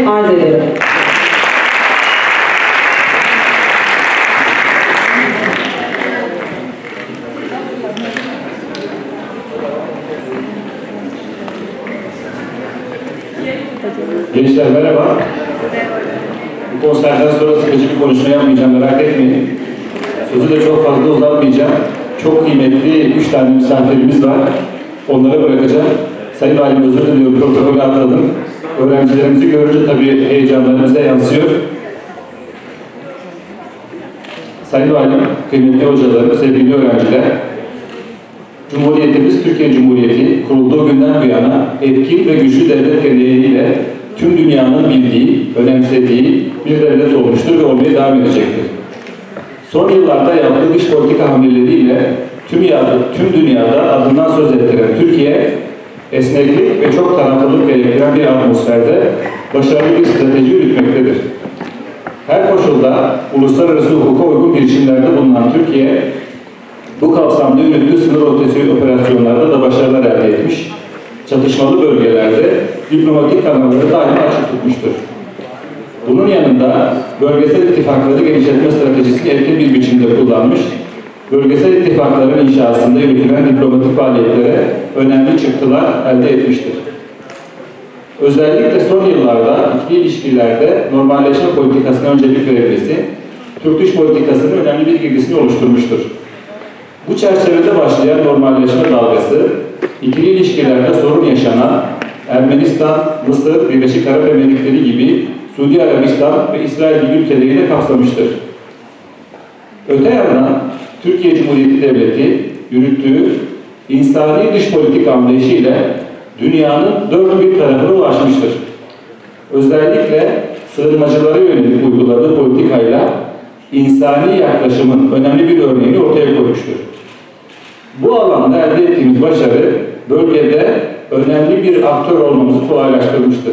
arz ederim. Gençler merhaba. Bu konserden sonra sıkıcı bir konuşma yapmayacağım, merak etmeyin. Sözü de çok fazla uzatmayacağım. Çok kıymetli 3 tane misafirimiz var. Onlara bırakacağım. Sayın Valim özür diliyorum, protokolü atladım. Öğrencilerimizi görünce tabii heyecanlarımıza yansıyor. Sayın Valim, kıymetli hocalarım, sevgili öğrenciler, Cumhuriyetimiz Türkiye Cumhuriyeti kurulduğu günden bu yana etkin ve güçlü devlet geleneğiyle tüm dünyanın bildiği, önemsediği bir devlet olmuştur ve olmaya devam edecektir. Son yıllarda yaptığı dış politika hamleleriyle tüm dünyada adından söz ettiren Türkiye, esneklik ve çok taraflılık gerektiren bir atmosferde başarılı bir strateji yürütmektedir. Her koşulda uluslararası hukuka uygun girişimlerde bulunan Türkiye, bu kapsamda yürüttüğü sınır ötesi operasyonlarda da başarılar elde etmiş, çatışmalı bölgelerde diplomatik kanalları daima açık tutmuştur. Bunun yanında bölgesel ittifakları genişletme stratejisini etkin bir biçimde kullanmış, bölgesel ittifakların inşasında yürütülen diplomatik faaliyetlere önemli çıktılar elde etmiştir. Özellikle son yıllarda ikili ilişkilerde normalleşme politikasına öncelik verilmesi, Türk dış politikasının önemli bir girdisini oluşturmuştur. Bu çerçevede başlayan normalleşme dalgası, ikili ilişkilerde sorun yaşanan Ermenistan, Mısır, Birleşik Arap Emirlikleri gibi Suudi Arabistan ve İsrail gibi ülkeleri de kapsamıştır. Öte yandan Türkiye Cumhuriyeti Devleti yürüttüğü insani dış politik anlayışıyla dünyanın dört bir tarafına ulaşmıştır. Özellikle sığınmacılara yönelik uyguladığı politikayla insani yaklaşımın önemli bir örneğini ortaya koymuştur. Bu alanda elde ettiğimiz başarı bölgede önemli bir aktör olmamızı kolaylaştırmıştır.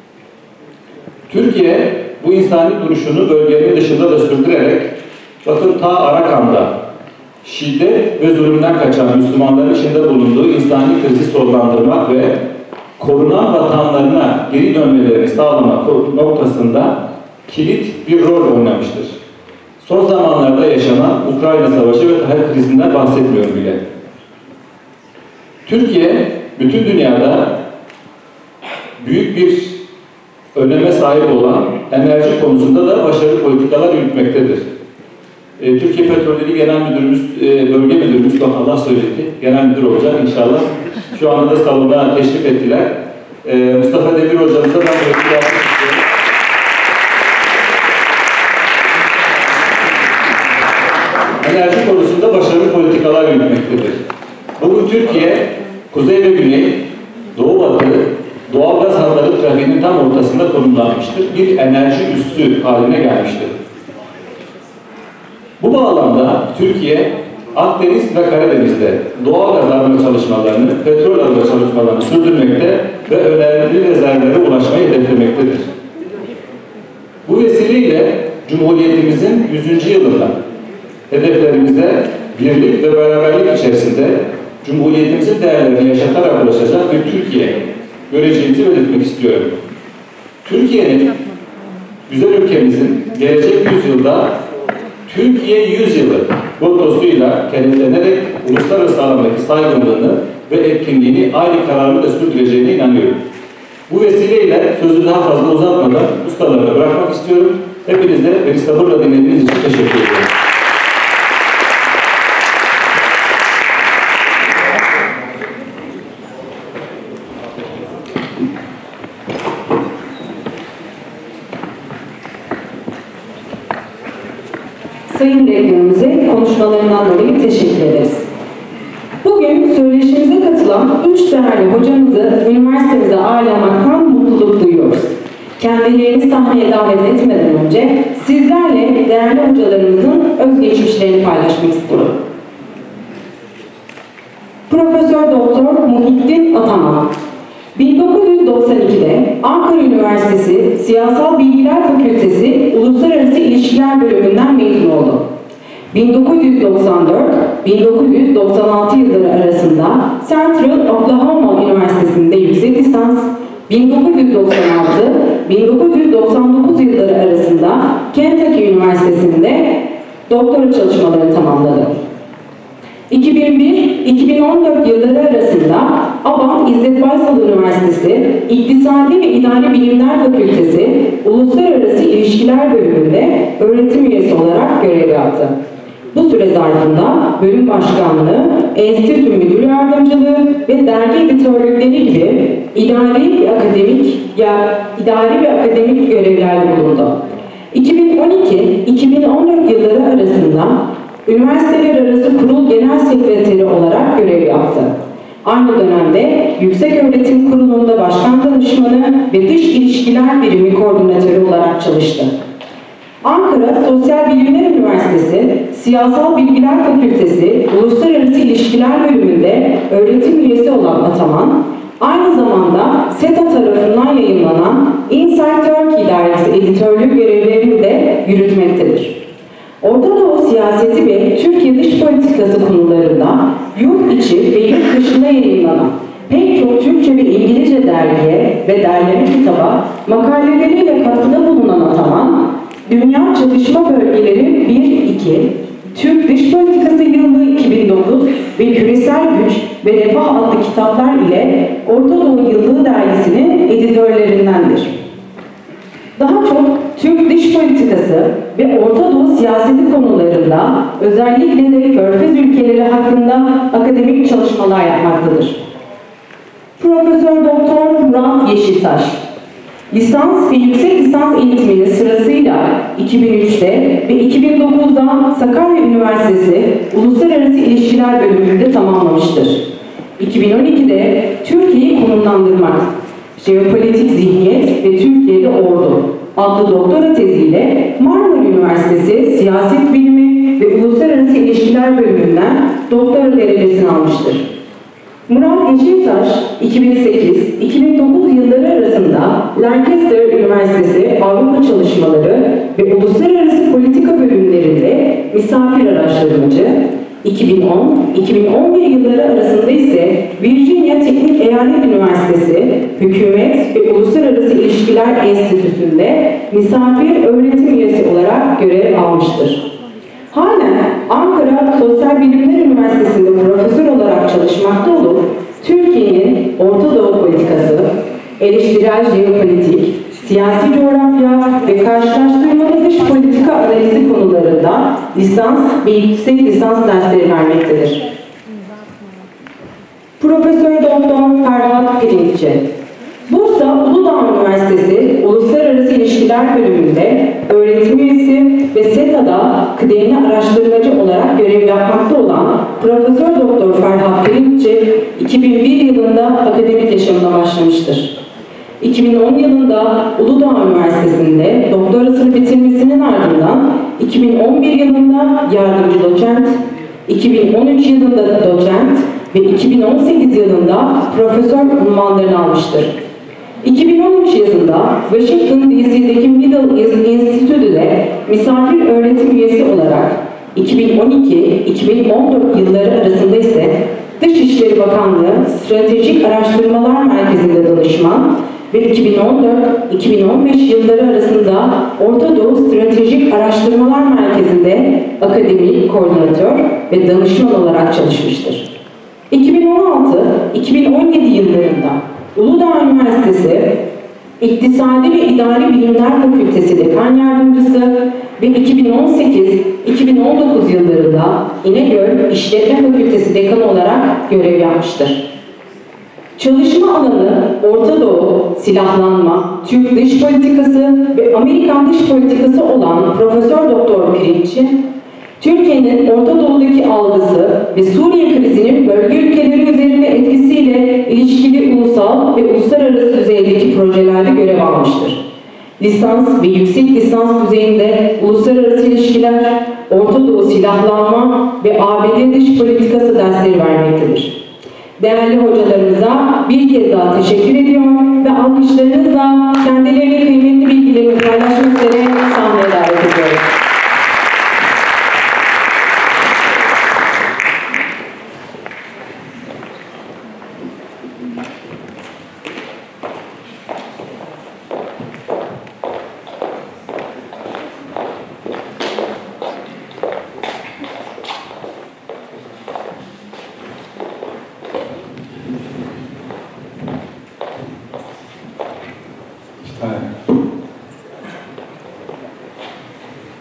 Türkiye bu insani duruşunu bölgenin dışında da sürdürerek bakın ta Arakan'da şiddet ve zulümden kaçan Müslümanların içinde bulunduğu insani krizi sonlandırmak ve korunan vatanlarına geri dönmelerini sağlamak noktasında kilit bir rol oynamıştır. Son zamanlarda yaşanan Ukrayna Savaşı ve tahıl krizinden bahsetmiyorum bile. Türkiye, bütün dünyada büyük bir öneme sahip olan enerji konusunda da başarılı politikalar yürütmektedir. Türkiye Petrolleri Genel Müdürümüz, Bölge Müdürümüz, bak Allah söyledi, Genel Müdür olacak inşallah. Şu anda da salona teşrif ettiler. Mustafa Demir hocamıza ben teşekkür etmek istiyorum. Enerji konusunda başarılı politikalar yürütmektedir. Bugün Türkiye, kuzey ve güney, doğu batı, doğalgaz hatları trafiğinin tam ortasında konumlanmıştır. Bir enerji üssü haline gelmiştir. Bu bağlamda Türkiye, Akdeniz ve Karadeniz'de doğalgaz arama çalışmalarını, petrol arama çalışmalarını sürdürmekte ve önemli rezervlere ulaşmayı hedeflemektedir. Bu vesileyle Cumhuriyetimizin 100. yılında hedeflerimize birlik ve beraberlik içerisinde Cumhuriyetimizin değerlerini yaşatarak ulaşacak bir Türkiye göreceğimizi belirtmek istiyorum. Türkiye'nin, güzel ülkemizin gelecek yüzyılda Türkiye 100 yılı mottosuyla kenetlenerek uluslararası alandaki saygınlığını ve etkinliğini aynı kararlı da sürdüreceğine inanıyorum. Bu vesileyle sözü daha fazla uzatmadan ustalarına bırakmak istiyorum. Hepinize beni sabırla dinlediğiniz için teşekkür ederim. Sayın Rektörümüze konuşmalarından dolayı teşekkür ederiz. Bugün söyleşimize katılan 3 değerli hocamızı üniversitemize ağırlamaktan mutluluk duyuyoruz. Kendilerini sahneye davet etmeden önce sizlerle değerli hocalarımızın özgeçmişlerini paylaşmak istiyorum. Profesör Doktor Muhittin Ataman 1992'de Ankara Üniversitesi Siyasal Bilgiler Fakültesi Uluslararası İlişkiler Bölümünden mezun oldu. 1994-1996 yılları arasında Central Oklahoma Üniversitesi'nde yüksek lisans, 1996 1999 yılları arasında Kentucky Üniversitesi'nde doktora çalışmalarını tamamladı. 2001-2014 yılları arasında Abant İzzet Baysal Üniversitesi İktisadi ve İdari Bilimler Fakültesi Uluslararası İlişkiler Bölümünde öğretim üyesi olarak görev yaptı. Bu süre zarfında bölüm başkanlığı, enstitü müdür yardımcılığı ve dergi editörlükleri gibi idari ve akademik görevlerde bulundu. 2012-2014 yılları arasında Üniversiteler Arası Kurul Genel Sekreteri olarak görev yaptı. Aynı dönemde Yükseköğretim Kurulu'nda başkan danışmanı ve Dış İlişkiler Birimi koordinatörü olarak çalıştı. Ankara Sosyal Bilimler Üniversitesi Siyasal Bilgiler Fakültesi Uluslararası İlişkiler Bölümünde öğretim üyesi olan Ataman, aynı zamanda SETA tarafından yayınlanan Inside Turkey dergisi editörlüğü görevlerini de yürütmektedir. Orta Doğu siyaseti ve Türkiye dış politikası konularında yurt içi ve yurt dışında yayınlanan pek çok Türkçe ve İngilizce dergiye ve derleme kitaba makaleleriyle katkıda bulunan Ataman, Dünya Çatışma Bölgeleri 1-2, Türk Dış Politikası Yıllığı 2009 ve Küresel Güç ve Refah adlı kitaplar ile Orta Doğu Yıllığı dergisinin editörlerindendir. Daha çok Türk dış politikası ve Orta Doğu siyaseti konularında özellikle de Körfez ülkeleri hakkında akademik çalışmalar yapmaktadır. Profesör Doktor Murat Yeşiltaş, lisans ve yüksek lisans eğitimini sırasıyla 2003'te ve 2009'da Sakarya Üniversitesi Uluslararası İlişkiler Bölümünde tamamlamıştır. 2012'de Türkiye'yi konumlandırmak, Jeopolitik Zihniyet ve Türkiye'de Ordu adlı doktora teziyle Marmara Üniversitesi Siyaset Bilimi ve Uluslararası İlişkiler Bölümünden doktora derecesini almıştır. Murat Yeşiltaş, 2008-2009 yılları arasında Lancaster Üniversitesi Avrupa Çalışmaları ve Uluslararası Politika bölümlerinde misafir araştırmacı, 2010-2011 yılları arasında ise Virginia Teknik Eyalet Üniversitesi Hükümet ve Uluslararası İlişkiler Enstitüsü'nde misafir öğretim üyesi olarak görev almıştır. Halen Ankara Sosyal Bilimler Üniversitesi'nde profesör olarak çalışmakta olup, Türkiye'nin Orta Doğu politikası, eleştirel jeopolitik, siyasi coğrafya ve karşılaştırmalı dış politika analizi konularında lisans ve yüksek lisans dersleri vermektedir. Profesör Doktor Ferhat Pirinççi, Bursa Uludağ Üniversitesi Uluslararası İlişkiler Bölümünde öğretim üyesi ve SETA'da kıdemli araştırmacı olarak görev yapmakta olan Profesör Doktor Ferhat Pirinççi, 2001 yılında akademik yaşamına başlamıştır. 2010 yılında Uludağ Üniversitesi'nde doktorasını bitirmesinin ardından 2011 yılında yardımcı doçent, 2013 yılında doçent ve 2018 yılında profesör unvanlarını almıştır. 2013 yılında Washington DC'deki Middle East Institute'de misafir öğretim üyesi olarak 2012-2014 yılları arasında ise Dışişleri Bakanlığı Stratejik Araştırmalar Merkezi'nde danışman ve 2014-2015 yılları arasında Orta Doğu Stratejik Araştırmalar Merkezi'nde akademik koordinatör ve danışman olarak çalışmıştır. 2016-2017 yıllarında Uludağ Üniversitesi İktisadi ve İdari Bilimler Fakültesi Dekan Yardımcısı ve 2018-2019 yıllarında İnegöl İşletme Fakültesi Dekanı olarak görev yapmıştır. Çalışma alanı Orta Doğu, silahlanma, Türk dış politikası ve Amerikan dış politikası olan Profesör Doktor Pirinççi, Türkiye'nin Orta Doğu'daki algısı ve Suriye krizinin bölge ülkeleri üzerinde etkisiyle ilişkili ulusal ve uluslararası düzeydeki projelerde görev almıştır. Lisans ve yüksek lisans düzeyinde uluslararası ilişkiler, Orta Doğu silahlanma ve ABD dış politikası dersleri vermektedir. Değerli hocalarımıza bir kez daha teşekkür ediyor ve alkışlarınızla kendileriyle kıymetli bilgilerini paylaşmak üzere sahneye davet ediyorum.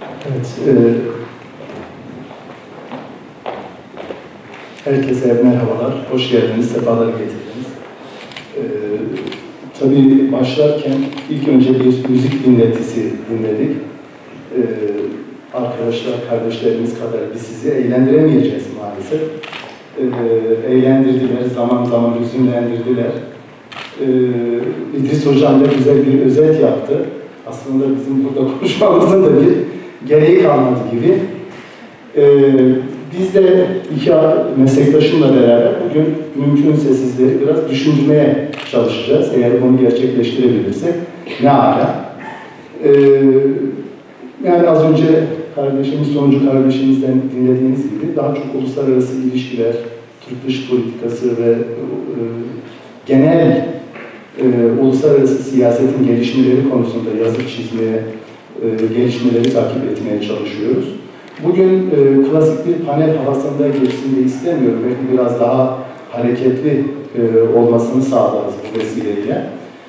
Evet, herkese merhabalar, hoş geldiniz, sefalar getirdiniz. Tabii başlarken ilk önce bir müzik dinletisi dinledik. Arkadaşlar, kardeşlerimiz kadar biz sizi eğlendiremeyeceğiz maalesef. Eğlendirdiler, zaman zaman hüzünlendirdiler. İdris Hocam da güzel bir özet yaptı. Aslında bizim burada konuşmamızın da bir gereği kalmadı gibi. Biz de iki meslektaşımla beraber bugün mümkünse sizleri biraz düşünmeye çalışacağız. Eğer bunu gerçekleştirebilirsek ne ala. Yani az önce sonuncu kardeşimizden dinlediğiniz gibi daha çok uluslararası ilişkiler, Türk dış politikası ve genel uluslararası siyasetin gelişmeleri konusunda yazıp çizmeye, gelişmeleri takip etmeye çalışıyoruz. Bugün klasik bir panel havasında geçsin de istemiyorum. Belki biraz daha hareketli olmasını sağlarız bu vesileyle.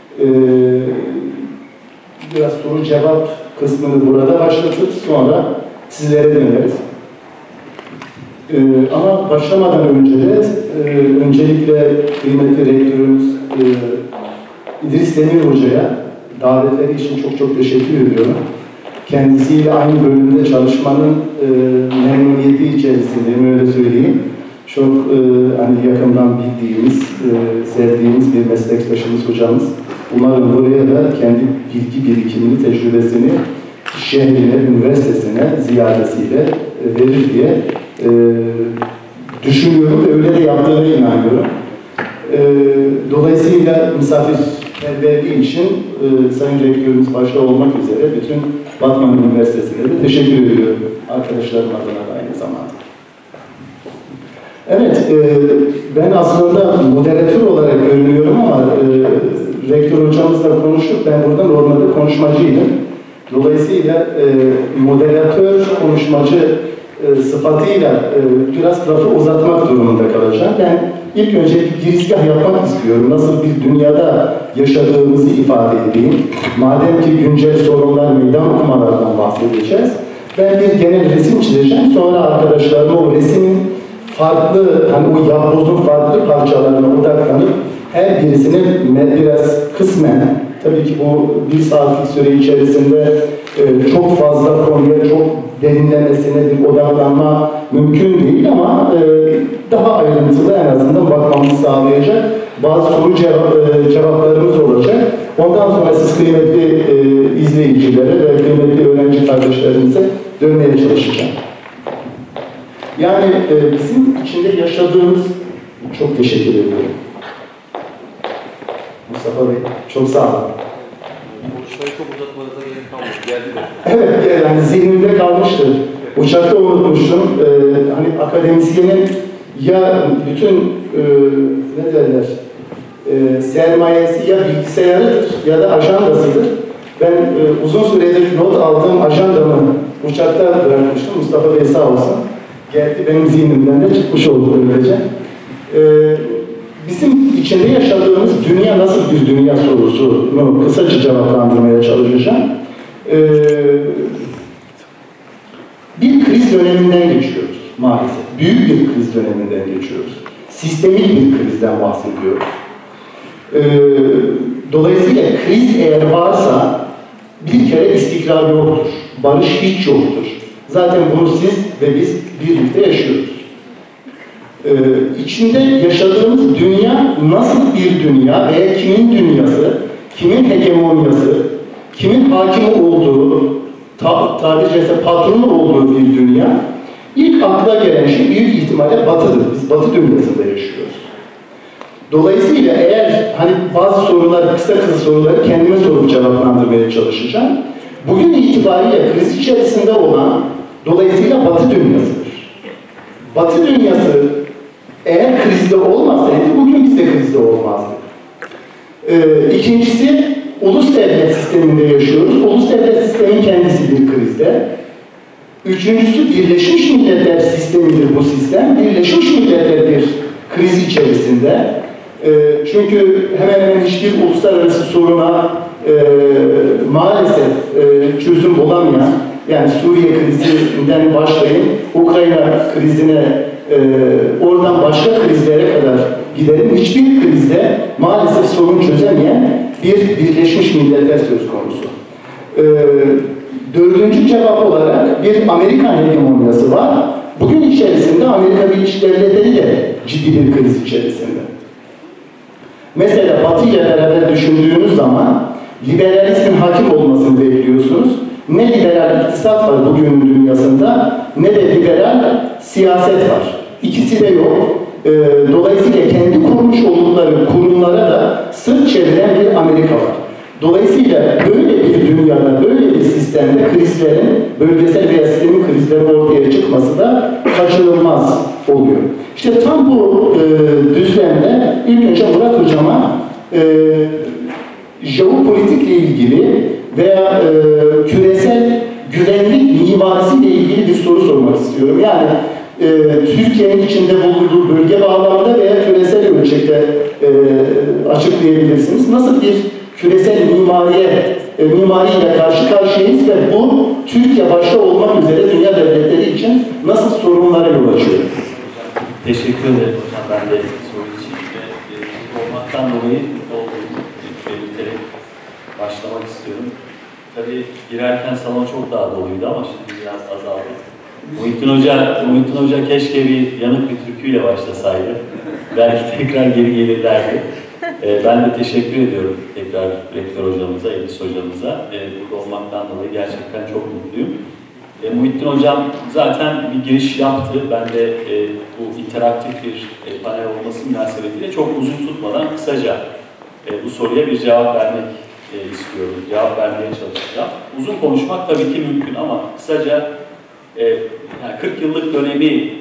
Biraz soru cevap kısmını burada başlatır, sonra sizlere döneriz. Ama başlamadan önce de öncelikle kıymetli rektörümüz İdris Demir Hoca'ya davetleri için çok çok teşekkür ediyorum. Kendisiyle aynı bölümde çalışmanın memnuniyeti içerisinde, öyle söyleyeyim. Çok hani yakından bildiğimiz, sevdiğimiz bir meslektaşımız hocamız. Umarım buraya da kendi bilgi birikimini, tecrübesini şehrine, üniversitesine ziyadesiyle verir diye düşünüyorum ve öyle de yaptığına inanıyorum. Dolayısıyla misafirperverliği için Sayın Rektörümüz başta olmak üzere bütün Batman Üniversitesi'ne de teşekkür ediyorum. Arkadaşlarım adına da aynı zamanda. Evet, ben aslında moderatör olarak görünüyorum ama Rektör hocamızla konuştuk. Ben burada normalde konuşmacıydım. Dolayısıyla moderatör, konuşmacı sıfatıyla biraz lafı uzatmak durumunda kalacağım. Ben ilk önce bir girizgah yapmak istiyorum. Nasıl bir dünyada yaşadığımızı ifade edeyim. Madem ki güncel sorunlar, meydan okumalardan bahsedeceğiz. Ben bir genel resim çizeceğim. Sonra arkadaşlarıma o resmin farklı, hani o yapbozun farklı parçalarına odaklanıp her birisini biraz kısmen, tabii ki bu bir saatlik süre içerisinde çok fazla konuya, çok derinlemesine bir odaklanma mümkün değil ama daha ayrıntılı en azından bakmamızı sağlayacak bazı soru cevaplarımız olacak. Ondan sonra siz kıymetli izleyicilere ve kıymetli öğrenci kardeşlerimize dönmeye çalışacağım. Yani bizim içinde yaşadığımız, çok teşekkür ediyorum. Mustafa Bey, çok sağ olun. Konuşmayı çok uzatmanıza gerek kalmadı. Geldi de. Evet, yani zihnimde kalmıştı. Uçakta unutmuştum. Hani akademisyenin ya bütün ne derler, sermayesi ya bilgisayarıdır ya da ajandasıdır. Ben uzun süredir not aldığım ajandamı uçakta bırakmıştım. Mustafa Bey sağ olsun. Geldi, benim zihnimden de çıkmış oldu böylece. Bizim içinde yaşadığımız dünya nasıl bir dünya sorusunu kısaca cevaplandırmaya çalışacağım. Bir kriz döneminden geçiyoruz maalesef. Büyük bir kriz döneminden geçiyoruz. Sistemik bir krizden bahsediyoruz. Dolayısıyla kriz eğer varsa bir kere istikrar yoktur. Barış hiç yoktur. Zaten bunu siz ve biz birlikte yaşıyoruz. İçinde yaşadığımız dünya nasıl bir dünya veya kimin dünyası, kimin hegemonyası, kimin hakimi olduğu, tabiri caizse patronu olduğu bir dünya, ilk akla gelen şey büyük ihtimalle Batı'dır. Biz Batı dünyasında yaşıyoruz. Dolayısıyla eğer hani bazı sorular, kısa soruları kendime sorup cevaplandırmaya çalışacağım. Bugün itibariyle kriz içerisinde olan dolayısıyla Batı dünyasıdır. Batı dünyası eğer krizde olmasaydı bugün biz de krizde olmazdık. İkincisi, ulus devlet sisteminde yaşıyoruz. Ulus devlet sistemin kendisi bir krizde. Üçüncüsü, Birleşmiş Milletler sistemidir bu sistem. Birleşmiş Milletler bir kriz içerisinde. Çünkü hemen hemen hiçbir uluslararası soruna maalesef çözüm bulamayan, Yani Suriye krizinden başlayın, Ukrayna krizine, oradan başka krizlere kadar gidelim. Hiçbir krizde maalesef sorun çözemeyen bir Birleşmiş Milletler söz konusu. Dördüncü cevap olarak bir Amerikan hegemonyası var. Bugün içerisinde Amerika Birleşik Devletleri de ciddi bir kriz içerisinde. Mesela Batı ile beraber düşündüğünüz zaman liberalizmin hakim olmasını bekliyorsunuz. Ne liberal iktisat var bugünün dünyasında, ne de liberal siyaset var. İkisi de yok. Dolayısıyla kendi kurmuş oldukları kurumlara da sırt çeviren bir Amerika var. Dolayısıyla böyle bir dünyada, böyle bir sistemde krizlerin, bölgesel veya sistemin krizleri ortaya çıkması da kaçınılmaz oluyor. İşte tam bu düzlemde ilk önce Murat Hocam'a jeopolitikle ilgili veya küresel güvenlik mimarisiyle ilgili bir soru sormak istiyorum. Yani Türkiye'nin içinde bulunduğu bölge bağlamında veya küresel ölçekte açıklayabilirsiniz. Nasıl bir küresel mimariyle karşı karşıyayız ve bu Türkiye başta olmak üzere dünya devletleri için nasıl sorunlara yol açıyor? Teşekkür ederim hocam. Ben de soru için olmaktan dolayı belirterek başlamak istiyorum. Tabii girerken salon çok daha doluydu ama şimdi biraz azaldı. Muhittin Hoca keşke bir yanık bir türküyle başlasaydı. Belki tekrar geri gelirlerdi. Ben de teşekkür ediyorum tekrar rektör hocamıza, Edis hocamıza. Burada olmaktan dolayı gerçekten çok mutluyum. Muhittin hocam zaten bir giriş yaptı. Ben de bu interaktif bir panel olması münasebetiyle çok uzun tutmadan kısaca bu soruya bir cevap vermek istiyorum. Cevap vermeye çalışacağım. Uzun konuşmak tabii ki mümkün ama kısaca yani 40 yıllık dönemi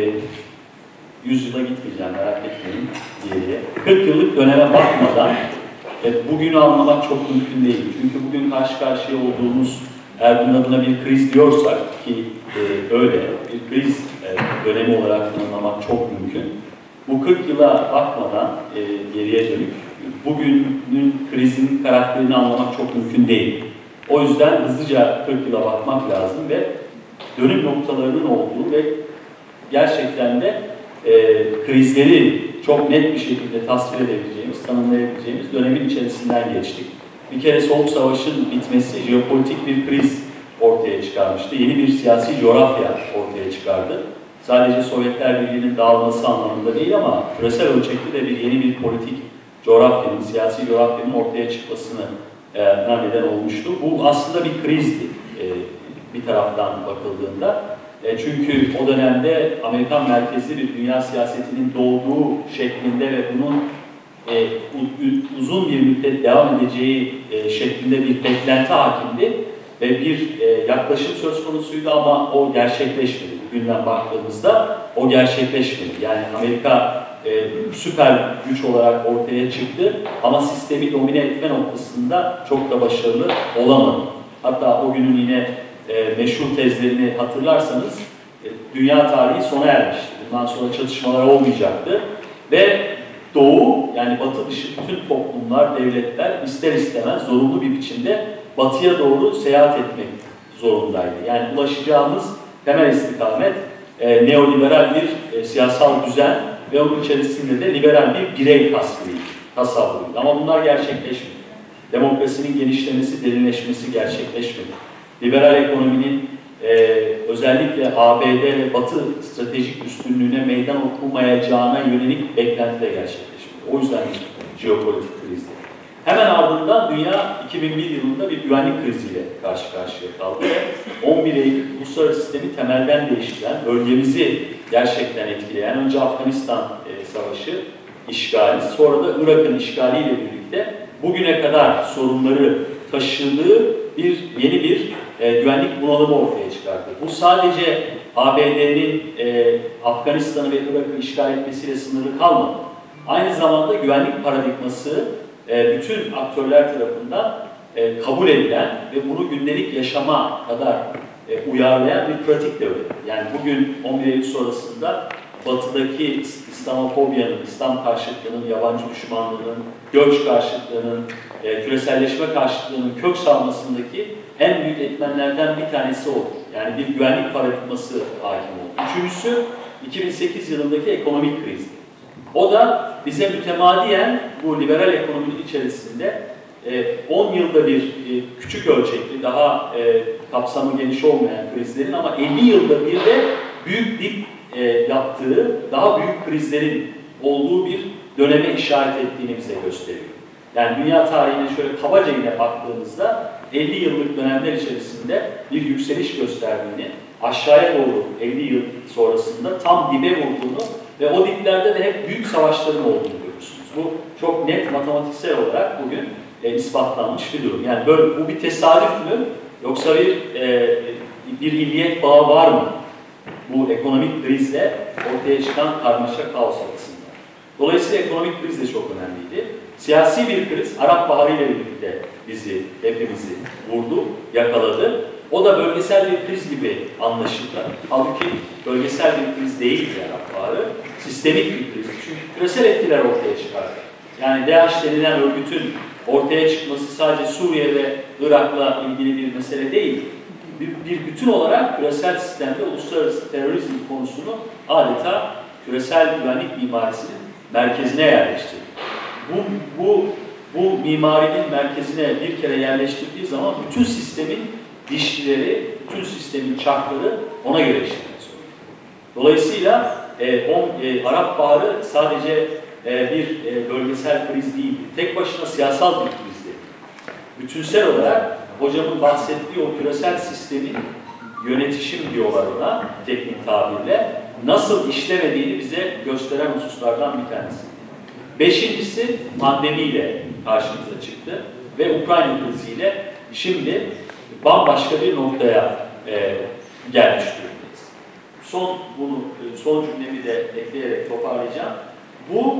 100 yıla gitmeyeceğim, merak etmeyin diye. 40 yıllık döneme bakmadan bugünü anlamak çok mümkün değil. Çünkü bugün karşı karşıya olduğumuz, eğer bunun adına bir kriz diyorsak ki öyle bir kriz dönemi olarak anlamak çok mümkün. Bu 40 yıla bakmadan geriye dönük bugünün krizin karakterini anlamak çok mümkün değil. O yüzden hızlıca 40 yıla bakmak lazım ve dönüm noktalarının olduğu ve gerçekten de krizleri çok net bir şekilde tasvir edebileceğimiz, tanımlayabileceğimiz dönemin içerisinden geçtik. Bir kere Soğuk Savaş'ın bitmesi jeopolitik bir kriz ortaya çıkarmıştı. Yeni bir siyasi coğrafya ortaya çıkardı. Sadece Sovyetler Birliği'nin dağılması anlamında değil ama küresel ölçekli de yeni bir politik coğrafyanın, siyasi coğrafyanın ortaya çıkmasına neden olmuştu. Bu aslında bir krizdi bir taraftan bakıldığında. Çünkü o dönemde Amerikan merkezli bir dünya siyasetinin doğduğu şeklinde ve bunun uzun bir müddet devam edeceği şeklinde bir beklenti hakimdi ve bir yaklaşım söz konusuydu ama o gerçekleşmedi. Bugünden baktığımızda o gerçekleşmedi. Yani Amerika süper güç olarak ortaya çıktı ama sistemi domine etme noktasında çok da başarılı olamadı. Hatta o günün yine meşhur tezlerini hatırlarsanız dünya tarihi sona ermişti. Bundan sonra çatışmalar olmayacaktı ve Doğu, yani Batı dışı bütün toplumlar, devletler ister istemez zorunlu bir biçimde Batı'ya doğru seyahat etmek zorundaydı. Yani ulaşacağımız temel istikamet neoliberal bir siyasal düzen ve onun içerisinde de liberal bir birey tasavvuruydu. Ama bunlar gerçekleşmedi. Demokrasinin genişlemesi, derinleşmesi gerçekleşmedi. Liberal ekonominin özellikle ABD ve Batı stratejik üstünlüğüne meydan okumayacağına yönelik beklenti de gerçekleşmedi. O yüzden jeopolitik krizdi. Hemen ardından dünya 2001 yılında bir güvenlik kriziyle karşı karşıya kaldı ve 11 Eylül uluslararası sistemi temelden değiştiren, bölgemizi gerçekten etkileyen, önce Afganistan Savaşı işgali, sonra da Irak'ın işgaliyle birlikte bugüne kadar sorunları taşıdığı yeni bir güvenlik bunalımı ortaya çıkardı. Bu sadece ABD'nin Afganistan'ı ve Irak'ı işgal etmesiyle sınırlı kalmadı. Aynı zamanda güvenlik paradigması bütün aktörler tarafından kabul edilen ve bunu gündelik yaşama kadar uyarlayan bir pratik de öyle. Yani bugün 11 Eylül sonrasında Batı'daki İslamofobyanın, İslam karşıtlığının, yabancı düşmanlığının, göç karşıtlığının küreselleşme karşıtlığının kök salmasındaki en büyük etmenlerden bir tanesi oldu. Yani bir güvenlik paradigması hakim oldu. Üçüncüsü 2008 yılındaki ekonomik kriz. O da bize mütemadiyen bu liberal ekonominin içerisinde 10 yılda bir küçük ölçekli, daha kapsamı geniş olmayan krizlerin ama 50 yılda bir de büyük dip yaptığı, daha büyük krizlerin olduğu bir döneme işaret ettiğini bize gösteriyor. Yani dünya tarihine şöyle kabaca yine baktığımızda 50 yıllık dönemler içerisinde bir yükseliş gösterdiğini, aşağıya doğru 50 yıl sonrasında tam dibe vurduğunu ve o diplerde de hep büyük savaşların olduğunu görüyorsunuz. Bu çok net matematiksel olarak bugün ispatlanmış bir durum. Yani böyle, bu bir tesadüf mü yoksa bir illiyet bağı var mı? Bu ekonomik krizle ortaya çıkan karmaşa kaos açısından. Dolayısıyla ekonomik kriz de çok önemliydi. Siyasi bir kriz, Arap Baharı ile birlikte hepimizi vurdu, yakaladı. O da bölgesel bir kriz gibi anlaşıldı. Halbuki bölgesel bir kriz değildi Arap Baharı. Sistemik bir kriz. Çünkü küresel etkiler ortaya çıkardı. Yani DAEŞ denilen örgütün ortaya çıkması sadece Suriye ve Irak'la ilgili bir mesele değil. Bir bütün olarak küresel sistemde uluslararası terörizm konusunu adeta küresel güvenlik mimarisinin merkezine yerleştirdi. Bu mimarinin merkezine bir kere yerleştirdiği zaman bütün sistemin dişlileri, bütün sistemin çarkları ona göre işlemek zorunda. Dolayısıyla Arap Baharı sadece bir bölgesel kriz değil, tek başına siyasal bir krizdi. Bütünsel olarak hocamın bahsettiği o küresel sistemin yönetişim diyorlar ona, teknik tabirle, nasıl işlemediğini bize gösteren hususlardan bir tanesi. Beşincisi pandemiyle karşımıza çıktı ve Ukrayna kriziyle şimdi bambaşka bir noktaya gelmiş durumdayız. Son cümlemi de ekleyerek toparlayacağım. Bu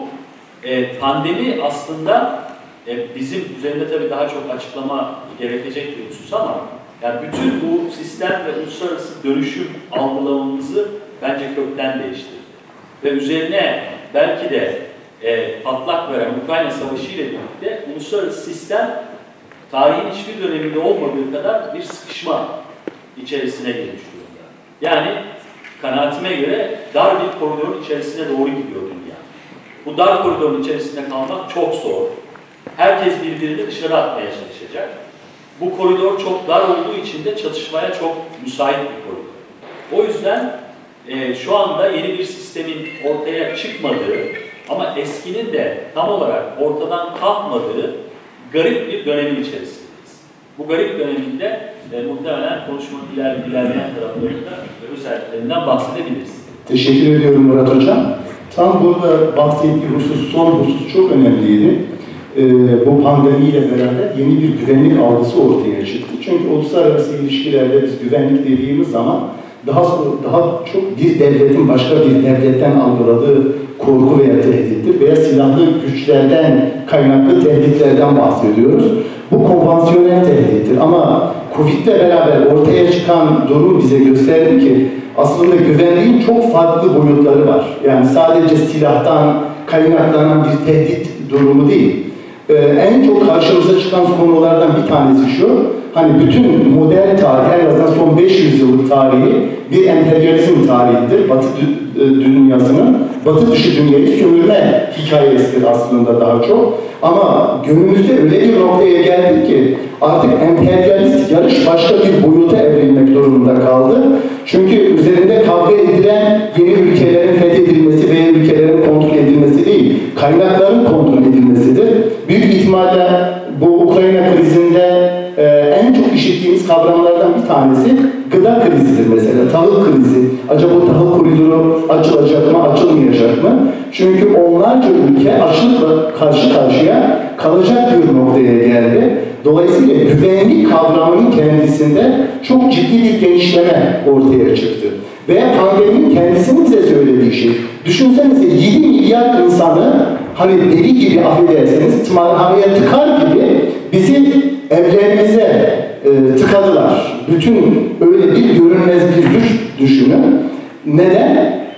pandemi aslında bizim üzerinde tabii daha çok açıklama gerekecek bir husus ama yani bütün bu sistem ve uluslararası dönüşüm algılamamızı bence kökten değiştirdi. Ve üzerine belki de patlak veren Ukrayna Savaşı ile birlikte uluslararası sistem tarihin hiçbir döneminde olmadığı kadar bir sıkışma içerisine girmiş durumda. Yani kanaatime göre dar bir koridorun içerisine doğru gidiyor dünya. Bu dar koridorun içerisinde kalmak çok zor. Herkes birbirini dışarı atmaya çalışacak. Bu koridor çok dar olduğu için de çatışmaya çok müsait bir koridor. O yüzden şu anda yeni bir sistemin ortaya çıkmadığı ama eskinin de tam olarak ortadan kalkmadığı garip bir dönemin içerisindeyiz. Bu garip döneminde muhtemelen konuşmanın ilerleyen taraflarında ve özelliklerinden bahsedebiliriz. Teşekkür ediyorum Murat Hocam. Tam burada bahsettiği son husus çok önemliydi. Bu pandemiyle beraber yeni bir güvenlik algısı ortaya çıktı. Çünkü uluslararası ilişkilerde biz güvenlik dediğimiz zaman daha çok bir devletin başka bir devletten algıladığı korku veya tehdittir veya silahlı güçlerden kaynaklı tehditlerden bahsediyoruz. Bu konvansiyonel tehdittir ama Covid'le beraber ortaya çıkan durum bize gösterdi ki aslında güvenliğin çok farklı boyutları var. Yani sadece silahtan kaynaklanan bir tehdit durumu değil. En çok karşımıza çıkan konulardan bir tanesi şu, hani bütün modern tarih, en azından son 500 yıllık tarihi bir emperyalizm tarihidir. Batı dünyasının, batı dışı dünyayı sömürme hikayesidir aslında daha çok. Ama günümüzde öyle bir noktaya geldik ki artık emperyalist yarış başka bir boyuta evrilmek durumunda kaldı. Çünkü üzerinde kavga edilen yeni ülkelerin fethedilmesi veya ülkelerin kontrol edilmesi değil, kaynakların kontrol edilmesidir. Büyük ihtimalle bu Ukrayna krizinde en çok işittiğimiz kavramlardan bir tanesi gıda krizidir mesela, tahıl krizi. Acaba bu tahıl koridoru açılacak mı, açılmayacak mı? Çünkü onlarca ülke açlıkla karşı karşıya kalacak bir noktaya geldi. Dolayısıyla güvenlik kavramının kendisinde çok ciddi bir genişleme ortaya çıktı. Veya pandeminin kendisinin bize söylediği şey. Düşünsenize 7 milyar insanı hani deli gibi affedersiniz, tımarhaneye tıkar gibi bizi evlerimize tıkadılar. Bütün öyle bir görünmez bir güç düşünün. Neden?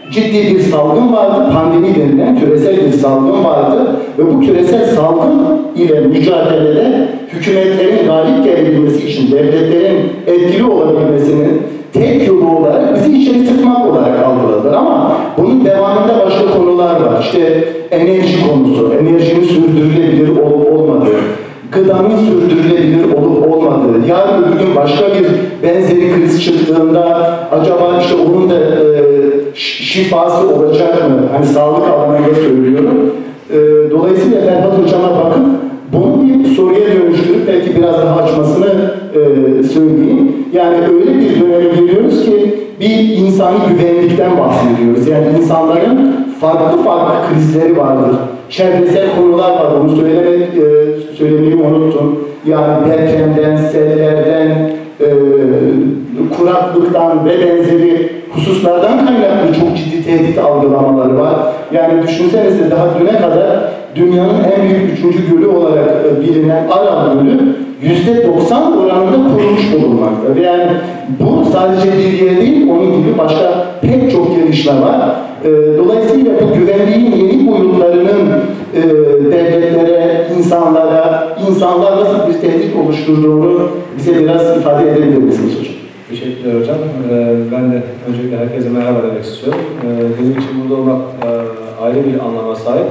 ciddi bir salgın vardı, pandemi denilen küresel bir salgın vardı ve bu küresel salgın ile mücadelede hükümetlerin galip gelebilmesi için devletlerin etkili olabilmesinin tek yolu olarak bizi içeri tıkmak olarak algıladılar ama bunun devamında başka konular var. İşte enerji konusu, enerjinin sürdürülebilir olup olmadığı, gıdanın sürdürülebilir olup olmadığı, yarın öbür gün başka bir benzeri kriz çıktığında acaba işte onun da şifası olacak mı? Hani sağlık alanında söylüyorum. Dolayısıyla Ferhat Hocam'a bakıp bunu bir soruya dönüştürüp belki biraz daha açmasını söyleyeyim. Yani öyle bir döneme geliyoruz ki bir insani güvenlikten bahsediyoruz. Yani insanların farklı farklı krizleri vardır. Çevresel konular var, onu söylemeyi unuttum. Yani depremden, sellerden, kuraklıktan ve benzeri hususlardan kaynaklı çok ciddi tehdit algılamaları var. Yani düşünsenize daha düne kadar dünyanın en büyük 3. gölü olarak bilinen Aral Gölü %90 oranında kurumuş bulunmakta. Ve yani bu sadece bir yer değil, onun gibi başka pek çok gelişme var. Dolayısıyla bu güvenliğin yeni boyutlarının devletlere, insanlar nasıl bir tehdit oluşturduğunu bize biraz ifade edebilir misiniz hocam? Teşekkürler hocam. Ben de öncelikle herkese merhaba demek istiyorum. Benim için burada olmak ayrı bir anlama sahip.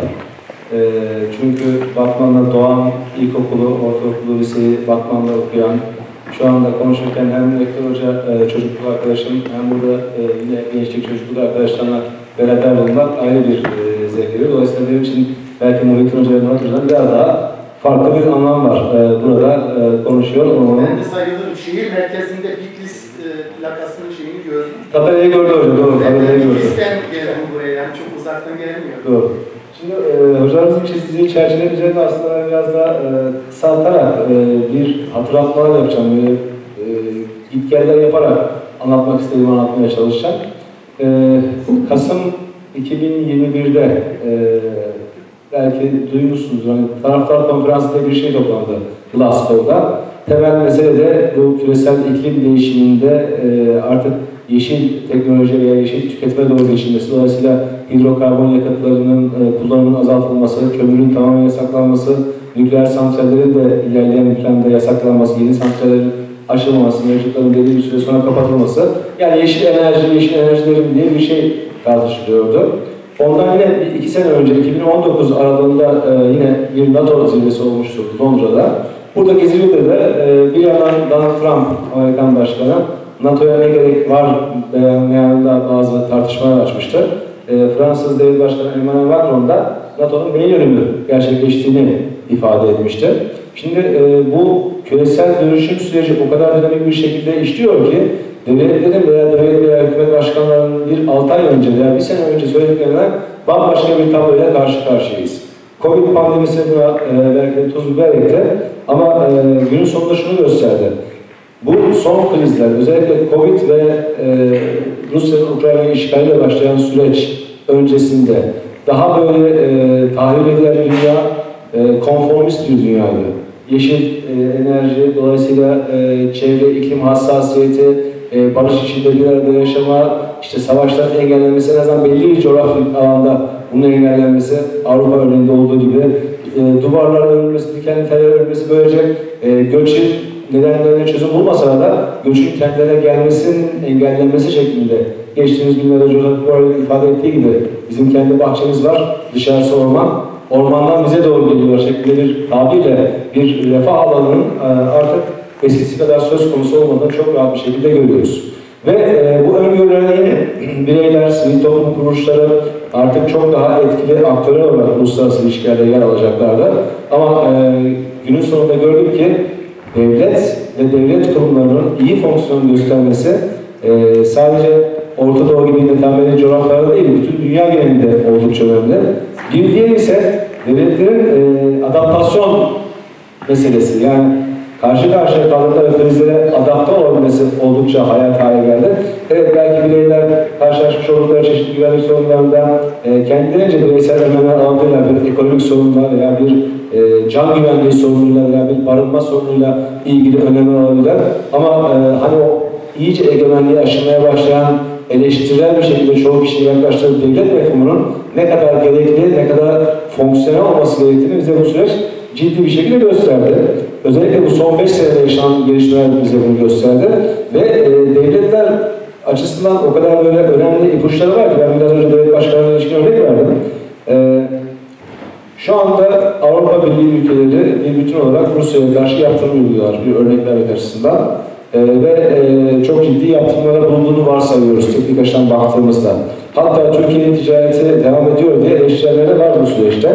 Çünkü Batman'da doğan ilkokulu, ortaokulu, liseyi Batman'da okuyan, şu anda konuşurken hem rektör hoca çocukluk arkadaşım hem burada yine gençlik çocukluk arkadaşlarına beraber bulunmak ayrı bir zevk veriyor. Dolayısıyla benim için belki Muhittin Hoca ve Murat Hoca'dan biraz daha farklı bir anlam var. Burada konuşuyor. Ben de sayılırım. Şehir merkezinde Bitlis plakasının şeyini gördüm. Tabelayı gördü hocam. Doğru. Tabelayı gördü. Bitlis'ten geldim buraya. Yani çok uzaktan gelmiyor. Doğru. Şimdi hocamızın çizdiği çerçeve üzerinde aslında biraz daha kısaltarak bir hatırlatmalar yapacağım. Böyle gitgeller yaparak anlatmak istediğimi anlatmaya çalışacağım. Kasım 2021'de belki duymuşsunuz, yani taraftar konferansında bir şey toplandı Glasgow'da. Temel mesele de bu küresel iklim değişiminde artık yeşil teknoloji veya yeşil tüketime doğru geçilmesi, dolayısıyla hidrokarbon yakıtlarının kullanımının azaltılması, kömürün tamamen yasaklanması, nükleer santrallerin de ilerleyen planda yasaklanması, yeni santrallerin açılmaması, mevcutların belli bir süre sonra kapatılması, yani yeşil enerji, yeşil enerjilerin diye bir şey tartışılıyordu. Ondan yine 2 sene önce, 2019 aralığında yine bir NATO zirvesi olmuştu Londra'da. Buradaki zirvede de bir yandan Donald Trump, Amerikan Başkanı, NATO'ya ne gerek var beyanında bazı tartışmalar açmıştı. Fransız Devlet Başkanı Emmanuel Macron da NATO'nun neyin önümü gerçekleştiğini ifade etmişti. Şimdi bu küresel dönüşüm süreci o kadar dinamik bir şekilde işliyor ki devletlerin veya devlet veya hükümet başkanlarının bir 6 ay önce veya 1 sene önce söylediklerinden bambaşka bir tabloyla karşı karşıyayız. Covid pandemisi buna belki de tuz biber etti ama günün sonunda şunu gösterdi. Bu son krizler, özellikle Covid ve Rusya'nın Ukrayna'ya işgaliyle başlayan süreç öncesinde daha böyle tahrip edilen dünya konformist bir dünyaydı. Yeşil enerji, dolayısıyla çevre, iklim hassasiyeti, barış içinde bir arada yaşama, işte savaşların engellenmesi, en azından belli bir coğrafik alanda bunun engellenmesi, Avrupa örneğinde olduğu gibi duvarlar örülmesi, dikenli teller örülmesi, böylece göçün nedenlerine çözüm bulmasa da göçün kendilerine gelmesinin engellenmesi şeklinde geçtiğimiz günlerde coğrafik ifade ettiği gibi bizim kendi bahçemiz var, dışarısı orman, ormandan bize doğru geliyorlar şeklinde bir tabirle bir refah alanının artık eskisi kadar söz konusu olmadığını çok rahat bir şekilde görüyoruz. Ve bu öngörülerde yine bireyler, sivil toplum kuruluşları artık çok daha etkili aktörler olarak uluslararası ilişkilerde yer alacaklardı. Ama günün sonunda gördük ki devlet ve devlet kurumlarının iyi fonksiyon göstermesi sadece Orta Doğu gibi netameli coğrafyalarda değil, bütün dünya genelinde oldukça önemli. Bir diğeri ise devletlerin adaptasyon meselesi. Yani karşı karşıya kaldıkları krizlere adapte olabilmesi oldukça hayat hale geldi. Evet, belki bireyler karşılaşmış oldukları çeşitli güvenlik sorunlarında kendilerince bireysel önlemler alabilirler. Bir ekonomik sorunlar veya bir can güvenliği sorunuyla veya bir barınma sorunuyla ilgili önlemler alabilirler. Ama hani o iyice egemenliği aşılmaya başlayan eleştirel bir şekilde çoğu kişinin yaklaştığı devlet mefhumunun ne kadar gerekli, ne kadar fonksiyonel olması gerektiğini bize bu süreç ciddi bir şekilde gösterdi. Özellikle bu son 5 senede yaşanan gelişmeler bize bunu gösterdi. Ve devletler açısından o kadar böyle önemli ipuçları var ki, ben biraz önce devlet başkanlarına ilişkin örnek verdim. Şu anda Avrupa Birliği ülkeleri bir bütün olarak Rusya'ya karşı yaptırım uyguluyorlar bir örnek vermek açısından. Ve çok ciddi yaptırımlara bulunduğunu varsayıyoruz teknik açıdan baktığımızda. Hatta Türkiye'nin ticareti devam ediyor diye eleştirileri var bu süreçte.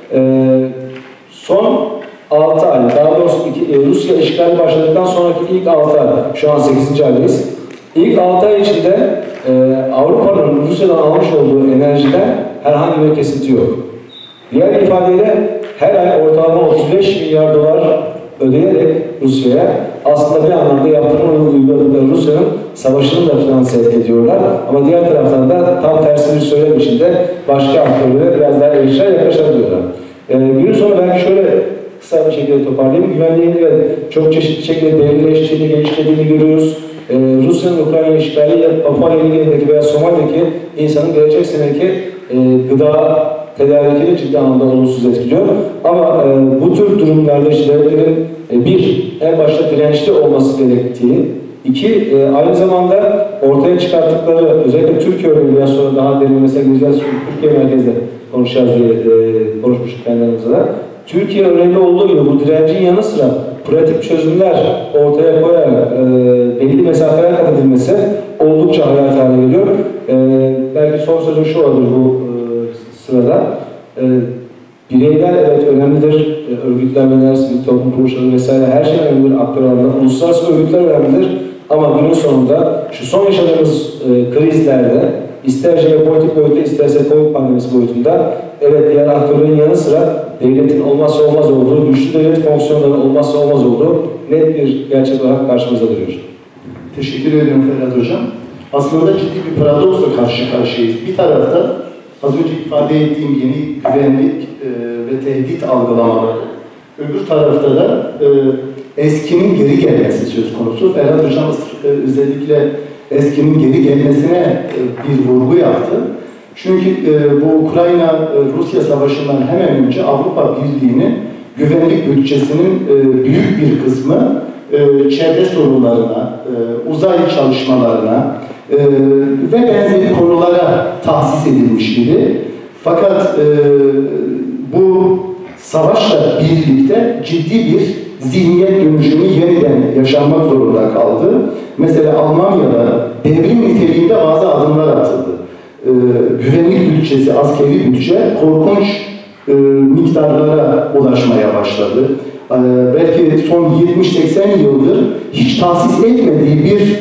Son 6 ay, daha doğrusu Rusya işgali başladıktan sonraki ilk 6 ay, şu an 8. aydayız. İlk 6 ay içinde Avrupa'nın Rusya'dan almış olduğu enerjiden herhangi bir kesinti yok. Diğer ifadeyle her ay ortalama 35 milyar dolar ödeyerek Rusya'ya aslında bir anlamda yaptırım uyguladıkları Rusya'nın savaşını da finanse ediyorlar. Ama diğer taraftan da tam tersini söylem içinde başka aktörlere biraz daha eleştirel yaklaşabiliyorlar. Günün sonu belki şöyle kısa bir şekilde toparlayayım. Güvenliğini ve çok çeşitli şekilde derinleştiğini, geliştirdiğini görüyoruz. Rusya'nın Ukrayna işgali, Papua Yeni Gine'deki veya Somali'deki insanın gelecek seneki gıda tedarikini ciddi anlamda olumsuz etkiliyor. Ama bu tür durumlarda işte devletlerin en başta dirençli olması gerektiği, aynı zamanda ortaya çıkarttıkları, özellikle Türkiye örneği biraz sonra daha derinlemesine gireceğiz çünkü Türkiye merkezde konuşacağız diye konuşmuştuk kendimizle de. Türkiye örneğinde olduğu gibi bu direncin yanı sıra pratik çözümler ortaya koyarak belli mesafeler kat edilmesi oldukça hayati hale geliyor. Belki son sözüm şu olabilir bu sırada. Bireyler evet önemlidir. Örgütlenmeler, sivil toplum kuruluşları vesaire her şey önemlidir aktör alanında. Uluslararası örgütler önemlidir. Ama günün sonunda şu son yaşadığımız krizlerde ister jeopolitik boyutta isterse Covid pandemisi boyutunda evet diğer aktörlerin yanı sıra devletin olmazsa olmaz olduğu, güçlü devlet fonksiyonlarının olmazsa olmaz olduğu net bir gerçek olarak karşımıza duruyor. Teşekkür ederim Ferhat Hocam. Aslında ciddi bir paradoksla karşı karşıyayız. Bir tarafta az önce ifade ettiğim yeni güvenlik ve tehdit algılamaları. Öbür tarafta da eskinin geri gelmesi söz konusu. Ferhat Hocam özellikle eskinin geri gelmesine bir vurgu yaptı. Çünkü bu Ukrayna-Rusya savaşından hemen önce Avrupa Birliği'nin güvenlik bütçesinin büyük bir kısmı çevre sorunlarına, uzay çalışmalarına ve benzeri konulara tahsis edilmiş gibi. Fakat bu savaşla birlikte ciddi bir zihniyet dönüşümü yeniden yaşanmak zorunda kaldı. Mesela Almanya'da devrim niteliğinde bazı adımlar atıldı. Güvenlik bütçesi, askeri bütçe korkunç miktarlara ulaşmaya başladı. Belki son 70-80 yıldır hiç tahsis etmediği bir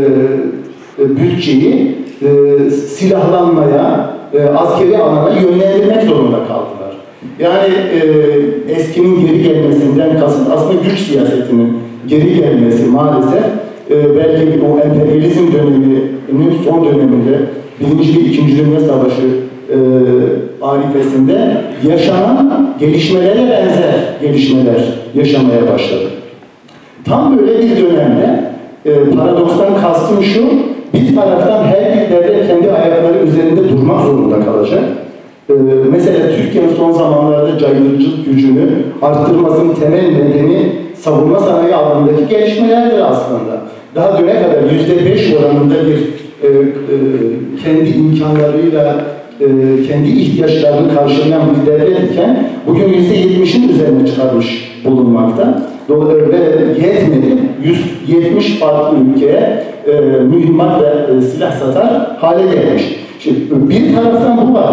bütçeyi silahlanmaya, askeri alana yönlendirmek zorunda kaldılar. Yani eskinin geri gelmesinden kasıt aslında güç siyasetinin geri gelmesi maalesef belki o emperyalizm döneminin son döneminde Birinci ve İkinci Dünya Savaşı arifesinde yaşanan gelişmelere benzer gelişmeler yaşamaya başladı. Tam böyle bir dönemde paradokstan kastım şu, bir taraftan her bir devlet kendi ayakları üzerinde durmak zorunda kalacak. Mesela Türkiye'nin son zamanlarda caydırıcılık gücünü arttırmasının temel nedeni savunma sanayi alanındaki gelişmelerdir aslında. Daha düne kadar %5 oranında bir kendi imkanlarıyla kendi ihtiyaçlarını karşılayan bir devlet iken bugün %70'in üzerine çıkarmış bulunmakta. Ve yetmedi, 170 farklı ülkeye mühimmat ve silah satar hale gelmiş. Şimdi bir taraftan bu var,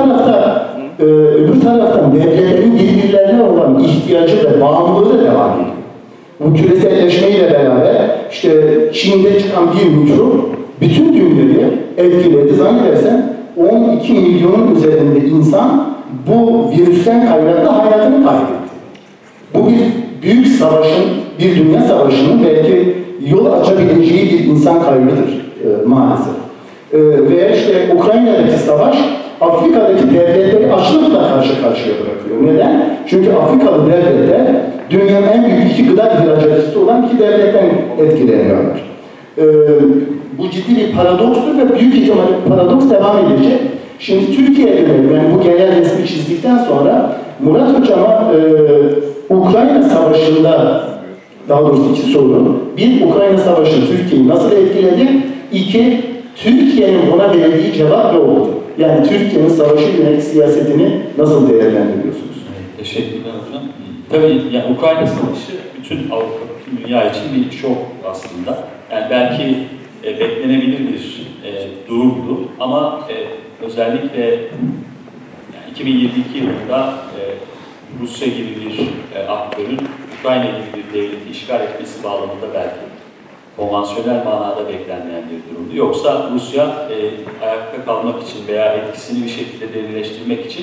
öbür taraftan devletlerin birbirlerine olan ihtiyacı ve bağımlılığı da devam ediyor. Bu küreselleşmeyle beraber işte Çin'de çıkan bir mikrop bütün dünyayı etkiledi. Zannedersem 12 milyonun üzerinde insan bu virüsten kaynaklı hayatını kaybetti. Bu bir büyük savaşın, bir dünya savaşının belki yol açabileceği bir insan kaybıdır maalesef. Ve işte Ukrayna'daki savaş Afrika'daki devletleri açlıkla karşı karşıya bırakıyor. Neden? Çünkü Afrikalı devletler dünyanın en büyük iki gıda ihracatçısı olan iki devletten etkileniyorlar. Bu ciddi bir paradokstur ve büyük ihtimalle paradoks devam edecek. Şimdi Türkiye'de yani bu genel resmi çizdikten sonra Murat Hocam'a Ukrayna Savaşı'nda, daha doğrusu iki soru. Bir, Ukrayna Savaşı Türkiye'yi nasıl etkiledi? İki, Türkiye'nin buna verdiği cevap ne oldu? Yani Türkiye'nin savaşı yönelik siyasetini nasıl değerlendiriyorsunuz? Teşekkürler hocam. Tabii yani Ukrayna Savaşı bütün Avrupa, bütün dünya için bir şok aslında. Yani belki beklenebilir bir durumdu ama özellikle yani 2022 yılında Rusya gibi bir aktörün Ukrayna gibi bir devleti işgal etmesi bağlamında belki konvansiyonel manada beklenmeyen bir durumdu. Yoksa Rusya ayakta kalmak için veya etkisini bir şekilde derinleştirmek için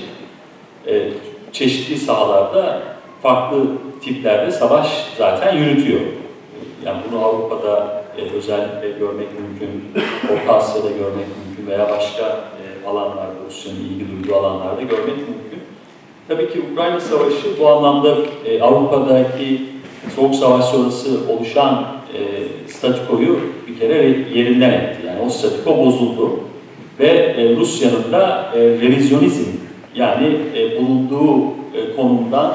çeşitli sahalarda farklı tiplerde savaş zaten yürütüyor. Yani bunu Avrupa'da özellikle görmek mümkün, Orta Asya'da görmek mümkün veya başka alanlarda, Rusya'nın ilgi duyduğu alanlarda görmek mümkün. Tabii ki Ukrayna Savaşı bu anlamda Avrupa'daki Soğuk Savaş sonrası oluşan statükoyu bir kere yerinden etti. Yani o statüko bozuldu ve Rusya'nın da revizyonizm, yani bulunduğu konumdan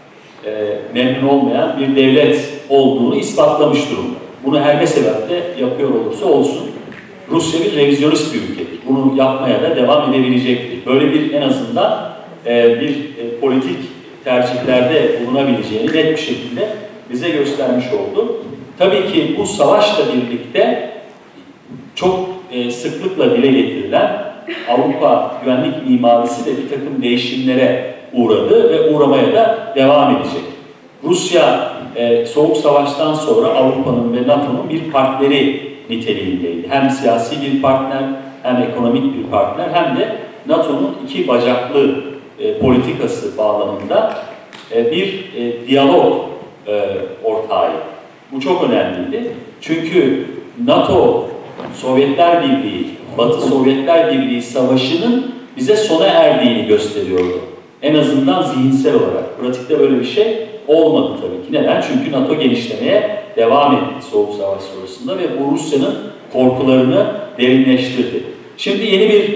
memnun olmayan bir devlet olduğunu ispatlamış durumda. Bunu her ne sebeple yapıyor olursa olsun Rusya bir revizyonist bir ülkedir. Bunu yapmaya da devam edebilecektir. Böyle bir en azından bir politik tercihlerde bulunabileceğini net bir şekilde bize göstermiş oldu. Tabii ki bu savaşla birlikte çok sıklıkla dile getirilen Avrupa güvenlik mimarisi de bir takım değişimlere uğradı ve uğramaya da devam edecek. Rusya Soğuk Savaş'tan sonra Avrupa'nın ve NATO'nun bir partneri niteliğindeydi. Hem siyasi bir partner, hem ekonomik bir partner, hem de NATO'nun iki bacaklı politikası bağlamında bir diyalog ortağı. Bu çok önemliydi. Çünkü NATO, Sovyetler Birliği, Batı Sovyetler Birliği savaşının bize sona erdiğini gösteriyordu. En azından zihinsel olarak. Pratikte böyle bir şey olmadı tabii ki. Neden? Çünkü NATO genişlemeye devam etti Soğuk Savaş sonrasında ve bu Rusya'nın korkularını derinleştirdi. Şimdi yeni bir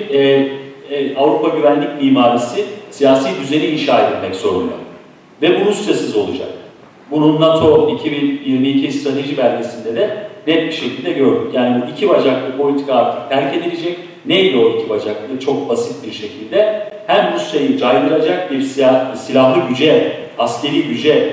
Avrupa güvenlik mimarisi, siyasi düzeni inşa edilmek zorunda. Ve bu Rusya'sız olacak. Bunun NATO 2022 strateji belgesinde de net bir şekilde gördük. Yani bu iki bacaklı politika artık terk edilecek. Neydi o iki bacaklı? Çok basit bir şekilde hem Rusya'yı caydıracak bir silahlı güce, askeri güce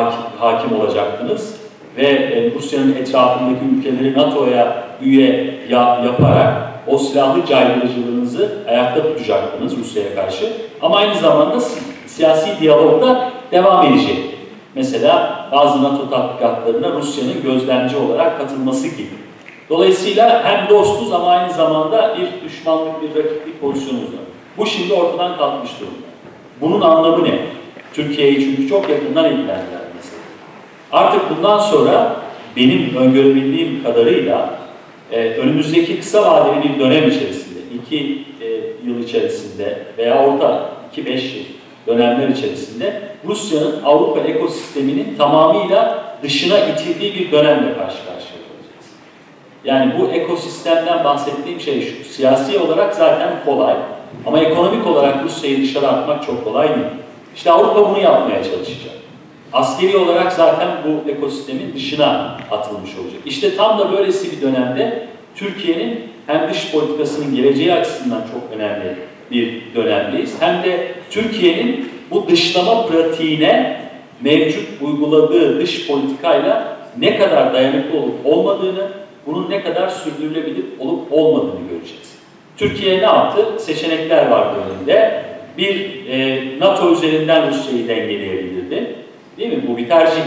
hakim olacaktınız ve Rusya'nın etrafındaki ülkeleri NATO'ya üye yaparak o silahlı caydırıcılığınızı ayakta tutacaktınız Rusya'ya karşı. Ama aynı zamanda siyasi diyalog da devam edecekti. Mesela bazı NATO tatbikatlarına Rusya'nın gözlemci olarak katılması gibi. Dolayısıyla hem dostuz ama aynı zamanda bir düşmanlık, bir rakiplik pozisyonumuz var. Bu şimdi ortadan kalkmış durumda. Bunun anlamı ne? Türkiye'yi çünkü çok yakından ilgilendiren mesela. Artık bundan sonra benim öngörebildiğim kadarıyla önümüzdeki kısa vadeli bir dönem içerisinde, 2 yıl içerisinde veya orta 2-5 yıl dönemler içerisinde Rusya'nın Avrupa ekosisteminin tamamıyla dışına itildiği bir dönemle karşı karşıya olacağız. Yani bu ekosistemden bahsettiğim şey şu, siyasi olarak zaten kolay ama ekonomik olarak Rusya'yı dışarı atmak çok kolay değil. İşte Avrupa bunu yapmaya çalışacak. Askeri olarak zaten bu ekosistemin dışına atılmış olacak. İşte tam da böylesi bir dönemde Türkiye'nin hem dış politikasının geleceği açısından çok önemli bir dönemdeyiz. Hem de Türkiye'nin bu dışlama pratiğine mevcut uyguladığı dış politikayla ne kadar dayanıklı olup olmadığını, bunun ne kadar sürdürülebilir olup olmadığını göreceğiz. Türkiye ne yaptı? Seçenekler vardı önünde. Bir, NATO üzerinden Rusya'yı dengeleyebilirdi. Değil mi? Bu bir tercih.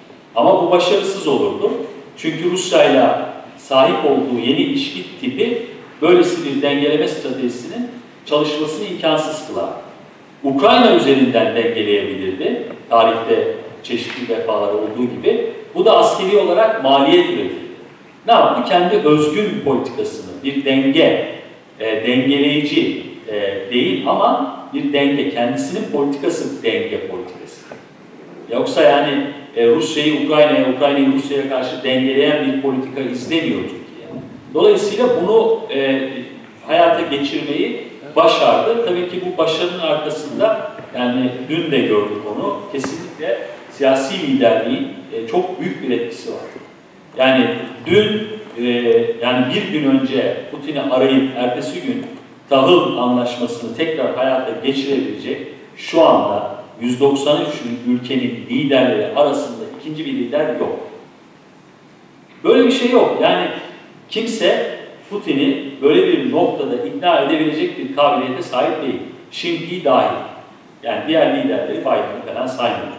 Ama bu başarısız olurdu. Çünkü Rusya'yla sahip olduğu yeni ilişki tipi böylesi bir dengeleme stratejisinin çalışmasını imkansız kılar. Ukrayna üzerinden dengeleyebilirdi. Tarihte çeşitli defalar olduğu gibi. Bu da askeri olarak maliyet üretildi. Ne yaptı? Kendi özgün politikasını, bir denge, dengeleyici değil ama bir denge, kendisinin politikası denge politikası. Yoksa yani Rusya'yı Ukrayna'ya, Ukrayna'yı Rusya'ya karşı dengeleyen bir politika izlemiyor Türkiye. Dolayısıyla bunu hayata geçirmeyi başardı. Tabii ki bu başarının arkasında, yani dün de gördük onu, kesinlikle siyasi liderliğin çok büyük bir etkisi var. Yani dün, yani bir gün önce Putin'i arayıp ertesi gün tahıl anlaşmasını tekrar hayata geçirebilecek, şu anda 193 ülkenin liderleri arasında ikinci bir lider yok. Böyle bir şey yok. Yani kimse Putin'i böyle bir noktada ikna edebilecek bir kabiliyete sahip değil. Şimdi dahil. Yani diğer liderleri Biden'ı falan saymıyoruz.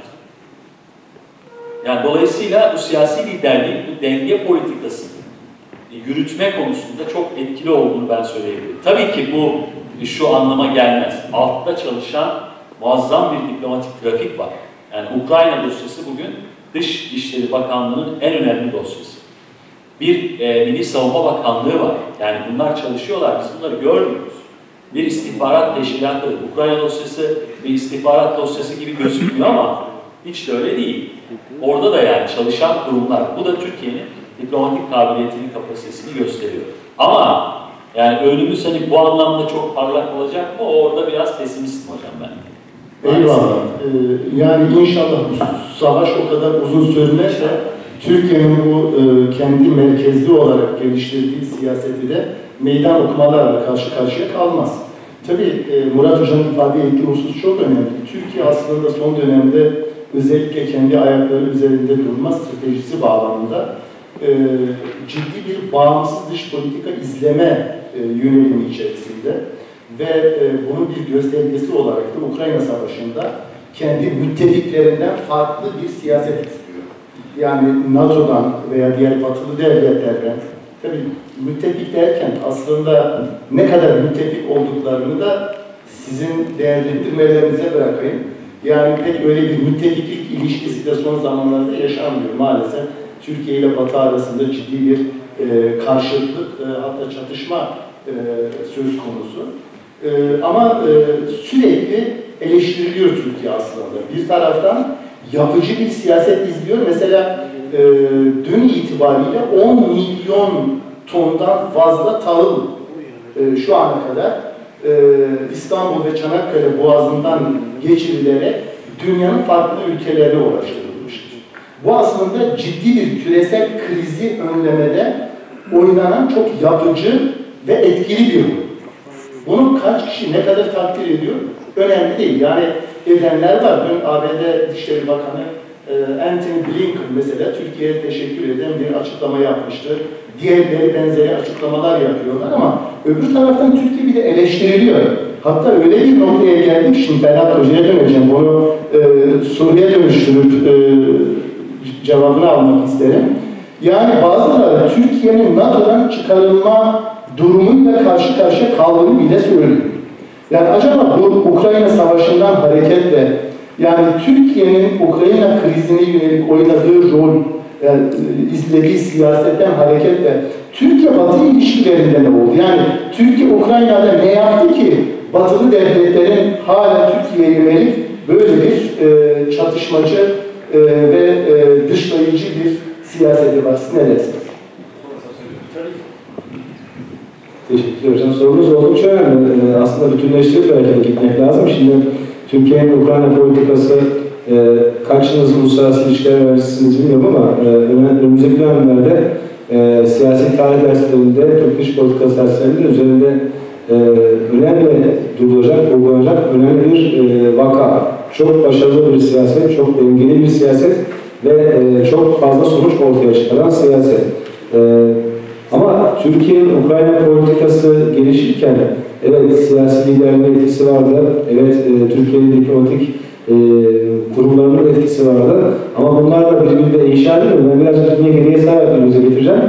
Yani dolayısıyla bu siyasi liderliğin, bu denge politikasını yürütme konusunda çok etkili olduğunu ben söyleyebilirim. Tabii ki bu şu anlama gelmez. Altta çalışan muazzam bir diplomatik trafik var. Yani Ukrayna dosyası bugün Dışişleri Bakanlığı'nın en önemli dosyası. Bir Milli Savunma Bakanlığı var. Yani bunlar çalışıyorlar, biz bunları görmüyoruz. Bir istihbarat teşkilatı, Ukrayna dosyası bir istihbarat dosyası gibi gözükmüyor ama hiç de öyle değil. Orada da yani çalışan kurumlar, bu da Türkiye'nin diplomatik kabiliyetinin kapasitesini gösteriyor. Ama yani önümüz hani bu anlamda çok parlak olacak mı? Orada biraz pesimistim hocam ben. Eyvallah. Yani inşallah bu savaş o kadar uzun sürmezse Türkiye'nin bu kendi merkezli olarak geliştirdiği siyaseti de meydan okumalarla karşı karşıya kalmaz. Tabii Murat Hoca'nın ifade ettiği husus çok önemli. Türkiye aslında son dönemde özellikle kendi ayakları üzerinde durma stratejisi bağlamında ciddi bir bağımsız dış politika izleme yönelimi içerisinde ve bunun bir göstergesi olarak da Ukrayna Savaşı'nda kendi müttefiklerinden farklı bir siyaset istiyor. Yani NATO'dan veya diğer batılı devletlerden, tabii müttefik derken aslında ne kadar müttefik olduklarını da sizin değerlendirmelerinize bırakayım. Yani pek öyle bir müttefiklik ilişkisi de son zamanlarda yaşanmıyor maalesef. Türkiye ile Batı arasında ciddi bir karşıtlık, hatta çatışma söz konusu. Ama sürekli eleştiriliyor Türkiye aslında. Bir taraftan yapıcı bir siyaset izliyor. Mesela dün itibariyle 10 milyon tondan fazla tahıl şu ana kadar İstanbul ve Çanakkale Boğazı'ndan geçirilerek dünyanın farklı ülkelerine ulaştırılmıştır. Bu aslında ciddi bir küresel krizi önlemede oynanan çok yapıcı ve etkili bir rol. Bunu kaç kişi ne kadar takdir ediyor? Önemli değil. Yani edenler var. Dün ABD Dışişleri Bakanı Antony Blinken mesela Türkiye'ye teşekkür eden bir açıklama yapmıştı. Diğerleri benzeri açıklamalar yapıyorlar ama öbür taraftan Türkiye bir de eleştiriliyor. Hatta öyle bir noktaya geldik, şimdi Ferhat Hoca'ya döneceğim, bunu soruya dönüştürüp cevabını almak isterim. Yani bazıları Türkiye'nin NATO'dan çıkarılma durumuyla karşı karşıya kaldığını bile söylüyor. Yani acaba bu Ukrayna Savaşı'ndan hareketle, yani Türkiye'nin Ukrayna krizine yönelik oynadığı rol, yani izlediği siyasetten hareketle Türkiye-Batı ilişkilerinde ne oldu? Yani Türkiye Ukrayna'da ne yaptı ki Batılı devletlerin hala Türkiye'ye yönelik böyle bir çatışmacı ve dışlayıcı bir siyaseti var? Siz ne dersiniz? Teşekkür ederim. Sorunuz oldukça önemli. Aslında bütünleştirip belki gitmek lazım. Şimdi Türkiye'nin Ukrayna politikası kaçınız uluslararası ilişkiler öğrencisiniz bilmiyorum ama önümüzdeki dönemlerde siyasi tarih derslerinde, Türk dış politikası derslerinde üzerinde önemli durulacak, uygulanacak önemli bir vaka. Çok başarılı bir siyaset, çok dengeli bir siyaset ve çok fazla sonuç ortaya çıkaran siyaset. Ama Türkiye'nin Ukrayna politikası gelişirken evet siyasi liderliğin etkisi vardı, evet Türkiye'nin diplomatik kurumlarının etkisi vardı ama bunlar da birbirine inşa edilmiyor. Ben birazcık yine geriye sayarak getireceğim.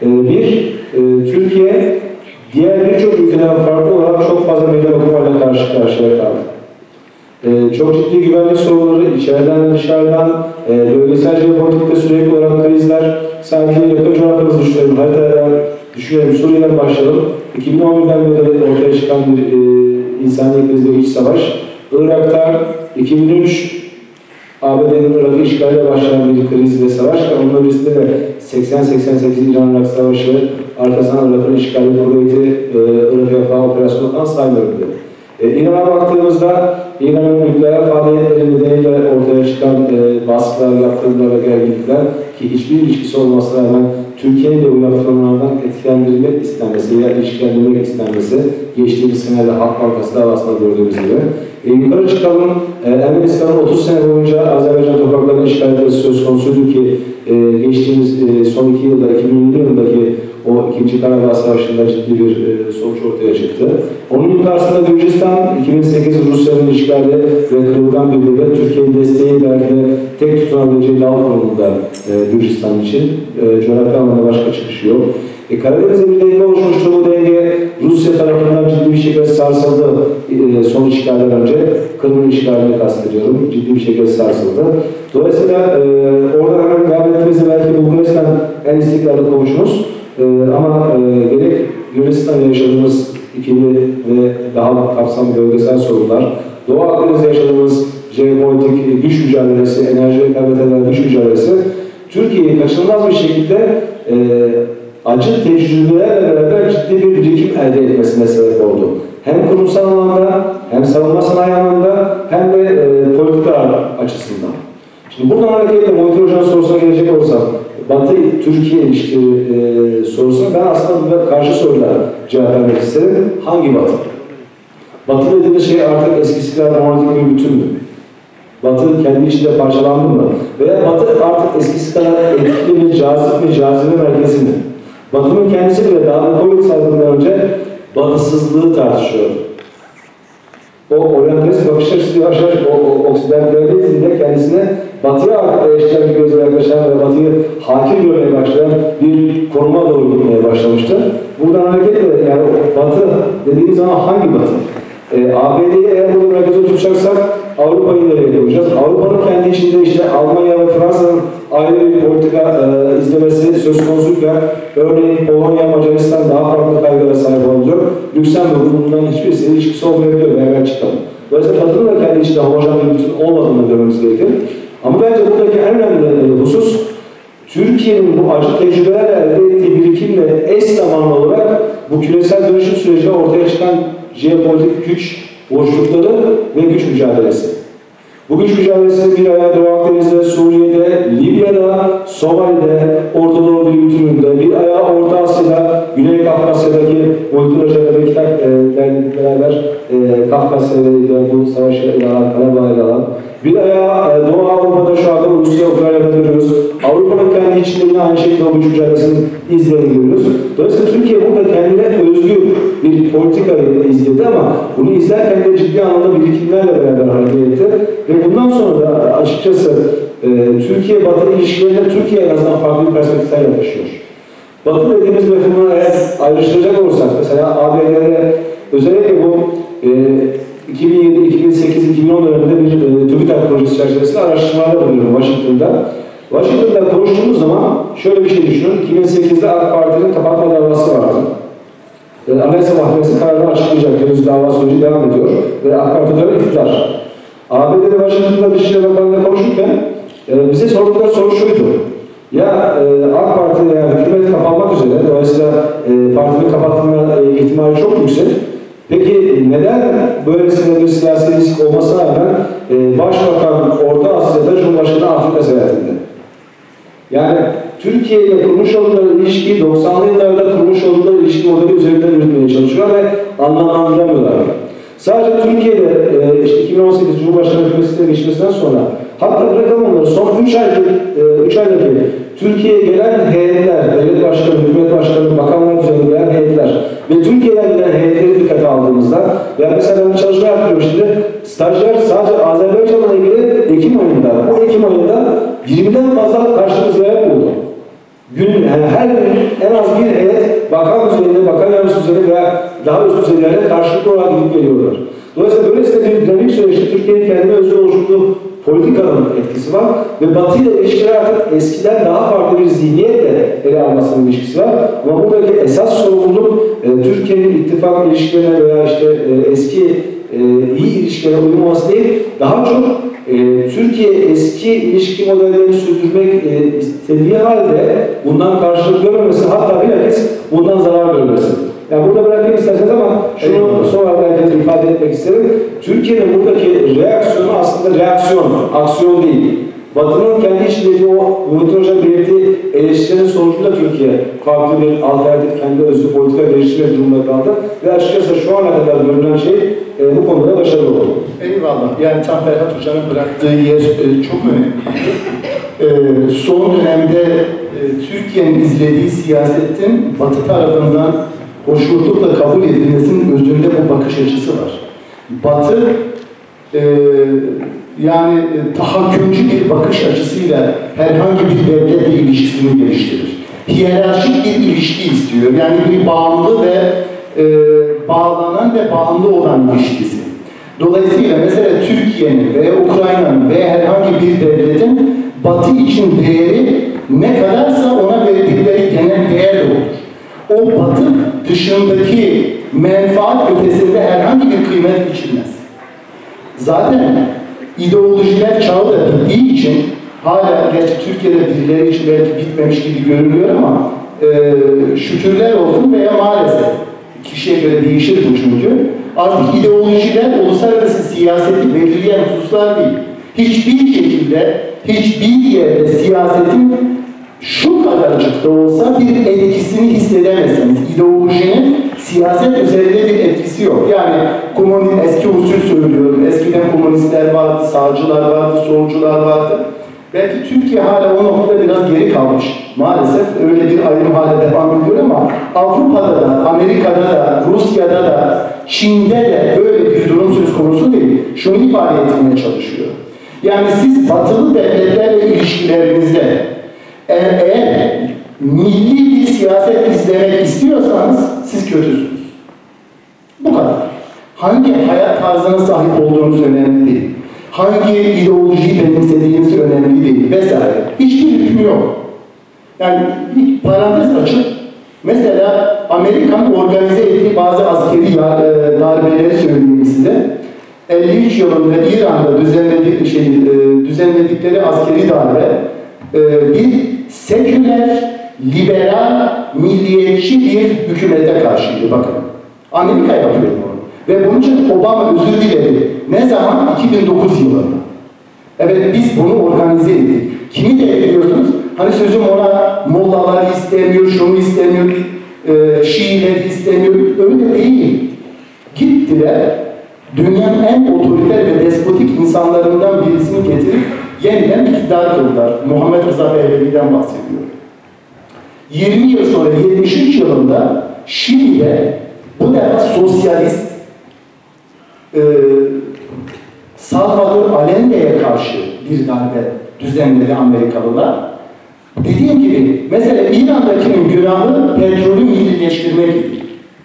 Türkiye diğer birçok ülkeden farklı olarak çok fazla meydan okumayla karşı karşıya kaldı. Çok ciddi güvenlik sorunları, içeriden dışarıdan, bölgesel jeopolitikte sürekli olan krizler, sadece yakın coğrafyamızı düşünelim, haritada düşünelim, Suriye'den başlayalım. 2011'den beri ortaya çıkan bir insani kriz ve iç savaş. Irak'ta 2003 ABD'nin Irak'ı işgalle başlayan bir kriz ve savaş ve onun öncesinde de 80-88 İran-Irak Savaşı, arkasından Irak'ın işgali, Kuveyt'i, Irak'a yapılan operasyonlardan saymıyorum diyor. İran'a baktığımızda İran'ın nükleer faaliyetleri nedeniyle ortaya çıkan baskılar, yaptırımlar ve gerginlikler ki hiçbir ilişkisi olmasına rağmen Türkiye'nin de bu yaptırımlardan etkilendirilmek istenmesi veya ilişkilendirmek istenmesi geçtiğimiz senede Halk Bankası davasında gördüğümüz gibi. Yukarı çıkalım, Ermenistan'ın 30 sene boyunca Azerbaycan topraklarının işgal etmesi söz konusuydu ki geçtiğimiz son 2 yılda, 2020 yılındaki o 2. Karabağ Savaşı'nda ciddi bir sonuç ortaya çıktı. Onun yukarısında Gürcistan, 2008 Rusya'nın işgali ve kırılgan bir devlet, Türkiye'nin desteği belki de tek tutunabileceği dal konumunda Gürcistan için. Coğrafya anlamda başka çıkışı yok. Karadeniz'de bir denge oluşmuştu. Bu denge Rusya tarafından ciddi bir şekilde sarsıldı son işgalden önce. Kırım'ın işgalini kastediyorum. Ciddi bir şekilde sarsıldı. Dolayısıyla oradan hemen devam ettiğimizde belki Bulgaristan en istikrarlı komşumuz. Ama gerek Yunanistan'da yaşadığımız ikili ve daha kapsamlı bölgesel sorunlar, Doğu Akdeniz'de yaşadığımız jeopolitik güç mücadelesi, enerji rekabetlerine güç mücadelesi, Türkiye'yi kaçınılmaz bir şekilde acı tecrübelerle beraber ciddi bir birikim elde etmesine sebep oldu. Hem kurumsal anlamda, hem savunma sanayi anlamda, hem de politika açısından. Şimdi buradan hareketle Muhittin Hoca'nın sorusuna gelecek olsam, Batı-Türkiye ilişkileri sorusuna ben aslında karşı soruyla cevap vermek isterim. Hangi Batı? Batı dediğimiz şey artık eskisi kadar monolitik bir bütün mü? Batı kendi içinde parçalandı mı? Veya Batı artık eskisi kadar etkili mi, cazibe merkezi mi? Batı'nın kendisi bile daha Covid salgından önce batısızlığı tartışıyordu. O oryantalist bakış açısı yavaş yavaş Oksidentalizm'de kendisine Batı'ya artık eşitler bir gözle yaklaşan ve Batı'yı hakim görmeye başlayan bir konuma doğru gitmeye başlamıştı. Buradan hareketle yani Batı dediğimiz zaman hangi Batı? ABD'yi eğer bunu merkeze tutacaksak Avrupa'yı nereye koyacağız? Avrupa'nın kendi içinde işte Almanya ve Fransa'nın ayrı bir politika izlemesi söz konusuyken örneğin Polonya, Macaristan daha farklı kaygılara sahip olabiliyor. Lüksemburg'un bundan hiçbir ilişkisi olmayabiliyor veya çıkalım. Dolayısıyla Batı'nın da kendi içinde homojen bir bütün olmadığını görmemiz gerekir. Ama bence buradaki en önemli husus Türkiye'nin bu acı tecrübelerle elde ettiği birikimle eş zamanlı olarak bu küresel dönüşüm sürecinde ortaya çıkan jeopolitik güç boşlukları ve güç mücadelesi. Bu güç mücadelesi bir ayağı Doğu Akdeniz'de, Suriye'de, Libya'da, Somali'de, Orta Doğu bir bütünlüğünde, bir ayağı Orta Asya'da, Güney Kafkasya'daki Muhittin Hoca'yla beraber Kafkasya'da bu savaşı ile alan, Karabağ ile alan, bir ayağı Doğu Avrupa'da şu anda Rusya, Ukrayna'da görüyoruz. Avrupa'nın kendi içinde yine aynı şekilde o güç mücadelesinin izlerini görüyoruz. Dolayısıyla Türkiye burada kendine özgü bir politikayı izledi ama bunu izlerken de ciddi anlamda birikimlerle beraber hareket etti. Ve bundan sonra da açıkçası Türkiye-Batı ilişkilerinde Türkiye en azından farklı bir perspektiften yaklaşıyor. Batı dediğimiz mefhumu eğer ayrıştıracak olursak, mesela ABD'de özellikle bu 2007, 2008, 2010 döneminde bir TÜBİTAK projesi çerçevesinde araştırmalar bulunuyorum Washington'da. Washington'da konuştuğumuz zaman şöyle bir şey düşünün. 2008'de AK Parti'nin kapatma davası vardı. Anayasa Mahkemesi kararını açıklayacak. Henüz dava süreci devam ediyor. Ve AK Parti'de iktidar. ABD'de Washington'da Dışişleri Bakanı'yla konuşurken bize sordukları soru şuydu. Ya AK Parti yani hükümet kapanmak üzere, dolayısıyla partinin kapatılma ihtimali çok yüksek. Peki neden böylesine bir siyasi risk olmasına rağmen Başbakan Orta Asya'da, Cumhurbaşkanı Afrika seyahatinde? Yani Türkiye ile kurmuş oldukları ilişkiyi 90'lı yıllarda kurmuş oldukları ilişki modeli üzerinden yürütmeye çalışıyorlar ve anlamlandıramıyorlar. Sadece Türkiye'de işte 2018 Cumhurbaşkanı hükümetine geçmesinden sonra hatta bırakalım onları son 3 aydaki Türkiye'ye gelen heyetler, devlet başkanı, hükümet başkanı, bakanlar düzeyinde gelen heyetler ve Türkiye'den gelen heyetleri dikkate aldığımızda yani mesela ben bir çalışma yapıyorum şimdi stajyer sadece Azerbaycan'la ilgili Ekim ayında, bu Ekim ayında 20'den fazla karşılıklı ziyaret buldu. Yani her gün en az bir heyet bakan düzeyinde, bakan yardımcısı düzeyinde veya daha üst düzeylerde karşılıklı olarak gidip geliyorlar. Dolayısıyla böylesine bir dinamik süreçte Türkiye'nin kendine özgü oluşturduğu politikanın etkisi var ve Batı ile ilişkiler artık eskiden daha farklı bir zihniyetle ele almasının ilişkisi var. Ama buradaki esas sorumluluk Türkiye'nin ittifak ilişkilerine veya işte eski iyi ilişkilere uyulması değil, daha çok Türkiye eski ilişki modellerini sürdürmek istediği halde bundan karşılık görmemesi, hatta bilakis bundan zarar görmesi. Yani burada bırakayım isterseniz ama şunu sonra belki ifade etmek isterim. Türkiye'nin buradaki reaksiyonu aslında reaksiyon, aksiyon değil. Batı'nın kendi içindeki o Muhittin Hoca'nın belirttiği eleştirilerin sonucunda Türkiye farklı bir alternatif kendi özgür politika geliştirme durumunda kaldı. Ve açıkçası şu ana kadar görülen şey bu konuda başarılı oldu. Eyvallah. Yani tam Ferhat Hoca'nın bıraktığı yer çok önemli. Son dönemde Türkiye'nin izlediği siyasetin Batı tarafından hoşnutlukla kabul edilmesinin özünde bu bakış açısı var. Batı yani tahakkümcü bir bakış açısıyla herhangi bir devletle ilişkisini geliştirir. Hiyerarşik bir ilişki istiyor. Yani bir bağımlı ve bağlanan ve bağımlı olan ilişkisi. Dolayısıyla mesela Türkiye'nin veya Ukrayna'nın veya herhangi bir devletin Batı için değeri ne kadarsa ona verdikleri genel değer de olur. O Batı dışındaki menfaat ötesinde herhangi bir kıymet biçilmez. Zaten ideolojiler çağı da bittiği için hala gerçi Türkiye'de birileri için belki bitmemiş gibi görünüyor ama şükürler olsun veya maalesef kişiye göre değişir bu çünkü. Artık ideolojiler uluslararası siyaseti belirleyen hususlar değil. Hiçbir şekilde, hiçbir yerde siyasetin şu kadarcık da olsa bir etkisini hissedemezsiniz. İdeolojinin siyaset üzerinde bir etkisi yok. Yani eski usul söylüyorum. Eskiden komünistler vardı, sağcılar vardı, solcular vardı. Belki Türkiye hala o noktada biraz geri kalmış. Maalesef öyle bir ayrım hala devam ediyor ama Avrupa'da da, Amerika'da da, Rusya'da da, Çin'de de böyle bir durum söz konusu değil. Şunu ifade etmeye çalışıyor. Yani siz batılı devletlerle ilişkilerinizde eğer milli bir siyaset izlemek istiyorsanız siz kötüsünüz. Bu kadar. Hangi hayat tarzına sahip olduğunuz önemli değil. Hangi ideolojiyi benimsediğiniz önemli değil vesaire. Hiçbir hükmü yok. Yani bir parantez açıp mesela Amerika'nın organize ettiği bazı askeri darbeleri söyleyeyim size. 53 yılında İran'da düzenledikleri askeri darbe bir seküler, liberal, milliyetçi bir hükümete karşıydı. Bakın. Amerika yapıyor bunu. Ve bunun için Obama özür diledi. Ne zaman? 2009 yılında. Evet biz bunu organize ettik. Kimi de biliyorsunuz? Hani sözüm ona mollaları istemiyor, şunu istemiyor, Şiileri istemiyor. Öyle değil. Gittiler. Dünyanın en otoriter ve despotik insanlarından birisini getirip yeniden iktidar kıldılar. Muhammed Rıza Pehlevi'den bahsediyorum. 20 yıl sonra 73 yılında Şili'de bu defa sosyalist Salvador Allende'ye karşı bir darbe düzenledi Amerikalılar. Dediğim gibi mesela İran'dakinin günahı petrolü millileştirmek idi.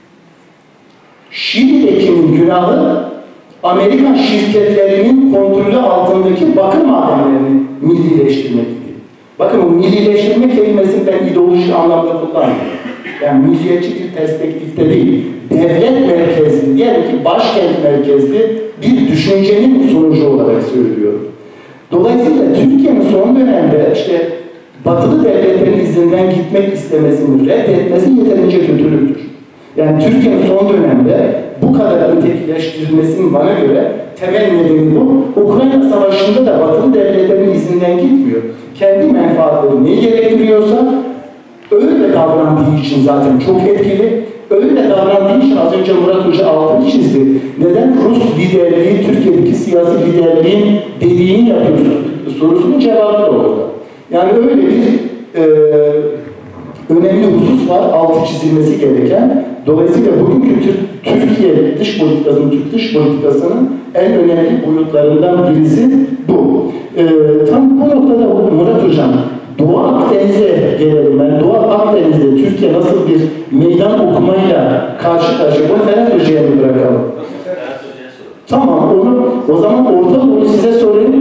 Şili'dekinin günahı Amerikan şirketlerinin kontrolü altındaki bakır madenlerini millileştirmek idi. Bakın o millileştirme kelimesini ben ideolojik anlamda kullanmıyorum. Yani milliyetçi bir perspektifte değil, devlet merkezli, diyelim ki başkent merkezli bir düşüncenin sonucu olarak söylüyorum. Dolayısıyla Türkiye'nin son dönemde işte batılı devletlerin izinden gitmek istemesini reddetmesi yeterince kötülüktür. Yani Türkiye'nin son dönemde bu kadar ötekileştirilmesinin bana göre temel nedeni bu. Ukrayna Savaşı'nda da batılı devletlerin izinden gitmiyor. Kendi menfaatleri neyi gerektiriyorsa öyle davrandığı için zaten çok etkili. Öyle davrandığı için az önce Murat Hoca altını çizdi. Neden Rus liderliği, Türkiye'deki siyasi liderliğin dediğini yapıyorsun sorusunun cevabı da orada. Yani öyle bir önemli husus var, altı çizilmesi gereken. Dolayısıyla bugünkü Türkiye dış politikasının, Türk dış politikasının en önemli boyutlarından birisi bu. Tam bu noktada Murat Hocam, Doğu Akdeniz'e gelelim. Ben Doğu Akdeniz'de Türkiye nasıl bir meydan okumayla karşı karşıya, bunu Ferhat Hoca'ya mı bırakalım? Tamam, onu o zaman Orta Doğu'yu size sorayım.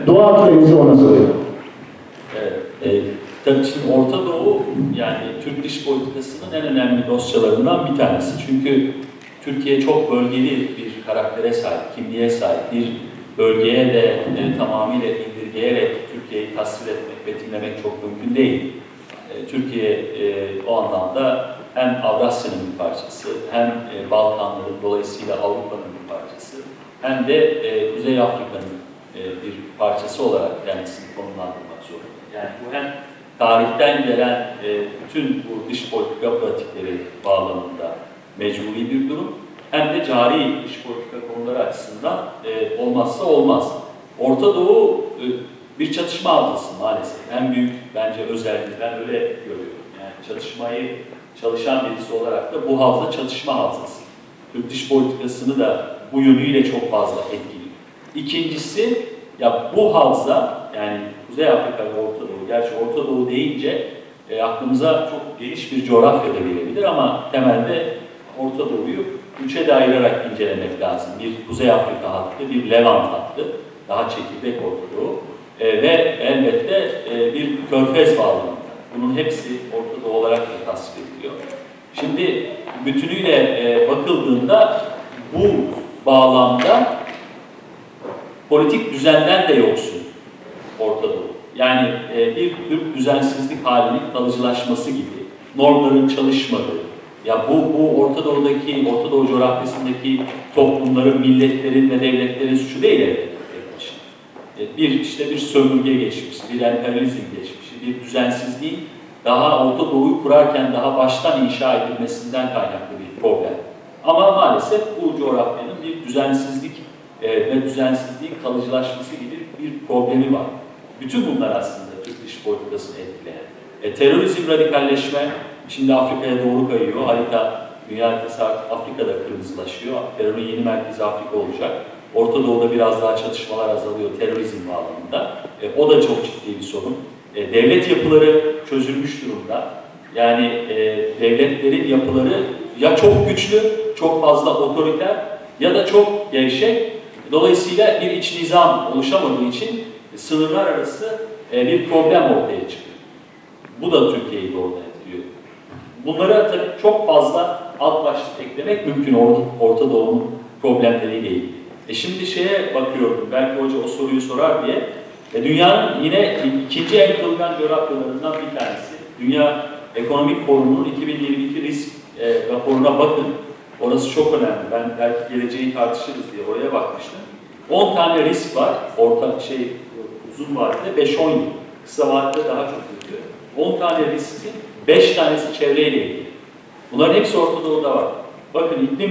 Doğu Akdeniz'i ona soruyorum. Evet, tabii şimdi Orta Doğu, yani Türk dış politikasının en önemli dosyalarından bir tanesi. Çünkü Türkiye çok bölgeli bir karaktere sahip, kimliğe sahip, bir bölgeye de tamamıyla indirgeyerek Türkiye'yi tasvir etmek, betimlemek çok mümkün değil. Türkiye o anlamda hem Avrasya'nın bir parçası, hem Balkanların, dolayısıyla Avrupa'nın bir parçası, hem de Kuzey Afrika'nın bir parçası olarak kendisini konumlandırmak zorunda. Yani bu hem tarihten gelen bütün bu dış politika pratikleri bağlamında mecburi bir durum, hem de cari dış politika konuları açısından olmazsa olmaz. Orta Doğu bir çatışma havzası maalesef. En büyük bence özelliği, ben öyle görüyorum. Yani çatışmayı çalışan birisi olarak da bu havza çatışma havzası. Türk dış politikasını da bu yönüyle çok fazla etkiliyor. İkincisi, ya bu havza, yani Kuzey Afrika ve Orta Doğu, gerçi Orta Doğu deyince aklımıza çok geniş bir coğrafya da gelebilir ama temelde Orta Doğu'yu üçe de ayırarak incelemek lazım. Bir Kuzey Afrika hattı, bir Levant hattı, daha çekirdek Orta Doğu ve elbette bir Körfez bağlamında. Bunun hepsi Orta Doğu olarak da tasvir ediliyor. Şimdi bütünüyle bakıldığında bu bağlamda politik düzenden de yoksun Orta Doğu. Yani bir tür düzensizlik halinin kalıcılaşması gibi, normların çalışmadığı, ya bu Orta Doğu coğrafyasındaki toplumların, milletlerin ve devletlerin suçu değil elbette. Bir sömürge geçmişi, bir emperyalizm geçmişi, bir düzensizliğin daha Orta Doğu'yu kurarken daha baştan inşa edilmesinden kaynaklı bir problem. Ama maalesef bu coğrafyanın bir düzensizlik ve düzensizliğin kalıcılaşması gibi bir problemi var. Bütün bunlar aslında Türk dış politikasını etkileyen. Terörizm, radikalleşme şimdi Afrika'ya doğru kayıyor. Harita, dünya haritası Afrika'da kırmızılaşıyor. Terörün yeni merkezi Afrika olacak. Orta Doğu'da biraz daha çatışmalar azalıyor terörizm bağlamında. O da çok ciddi bir sorun. Devlet yapıları çözülmüş durumda. Yani devletlerin yapıları ya çok güçlü, çok fazla otoriter ya da çok gevşek. Dolayısıyla bir iç nizam oluşamadığı için sınırlar arası bir problem ortaya çıkıyor. Bu da Türkiye'yi doğrudan etkiliyor. Bunlara tabii çok fazla alt başlık eklemek mümkün Orta Doğu'nun problemleriyle ilgili. Şimdi şeye bakıyorum, belki hoca o soruyu sorar diye. Dünyanın yine ikinci en kırılgan coğrafyalarından bir tanesi. Dünya Ekonomik Forumu'nun 2022 risk raporuna bakın. Orası çok önemli. Ben belki geleceği tartışırız diye oraya bakmıştım. 10 tane risk var. Uzun vadede 5-10 yıl. Kısa vadede daha çok kötü. 10 tane riskin 5 tanesi çevreyle ilgili. Bunların hepsi Orta Doğu'da var. Bakın iklim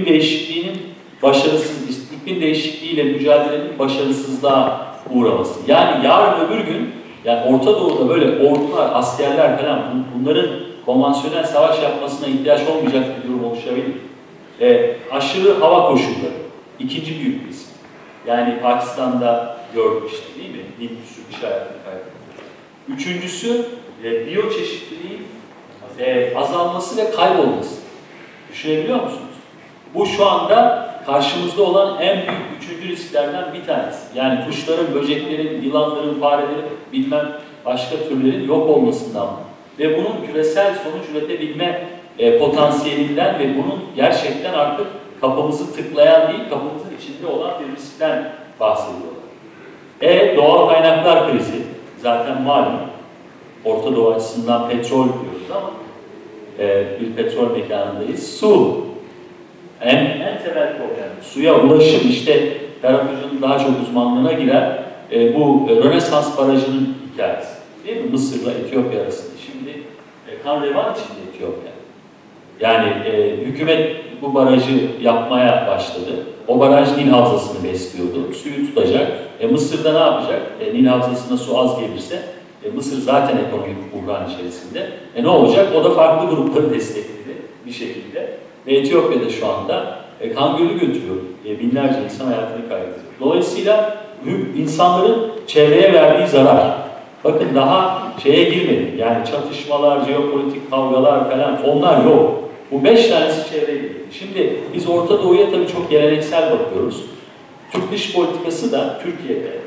değişikliğiyle mücadelenin başarısızlığa uğraması. Yani yarın öbür gün, yani Orta Doğu'da böyle ordular, askerler falan bunların konvansiyonel savaş yapmasına ihtiyaç olmayacak bir durum oluşabilir. Aşırı hava koşulları, ikinci büyük risk. Yani Pakistan'da gördük işte değil mi? Bir sürü iş hayatını kaybetti. Üçüncüsü, biyoçeşitliliğin azalması ve kaybolması. Düşünebiliyor musunuz? Bu şu anda karşımızda olan en büyük üçüncü risklerden bir tanesi. Yani kuşların, böceklerin, yılanların, farelerin, bilmem başka türlerin yok olmasından ve bunun küresel sonuç üretebilme potansiyelinden ve bunun gerçekten artık kapımızı tıklayan değil, kapımızın içinde olan bir riskten bahsediyorlar. Doğal kaynaklar krizi, zaten malum. Orta Doğu açısından petrol diyoruz ama bir petrol mekanındayız. Su. En temel problem. Suya ulaşım, işte Ferhat Hoca'nın daha çok uzmanlığına giren bu Rönesans Barajı'nın hikayesi. Değil mi? Mısır'la Etiyopya arasında. Şimdi kan revan içinde Etiyopya. Yani hükümet bu barajı yapmaya başladı. O baraj Nil Havzası'nı besliyordu. Suyu tutacak. Mısır'da ne yapacak? Nil Havzası'na su az gelirse Mısır zaten ekonomik buhran içerisinde. Ne olacak? O da farklı grupları destekledi bir şekilde. Ve Etiyopya'da şu anda kan gölü götürüyor. Binlerce insan hayatını kaybediyor. Dolayısıyla insanların çevreye verdiği zarar. Bakın daha şeye girmedim. Yani çatışmalar, jeopolitik kavgalar falan onlar yok. Bu 5 tanesi çevreye girdi. Şimdi biz Orta Doğu'ya tabii çok geleneksel bakıyoruz. Türk dış politikası da Türkiye'de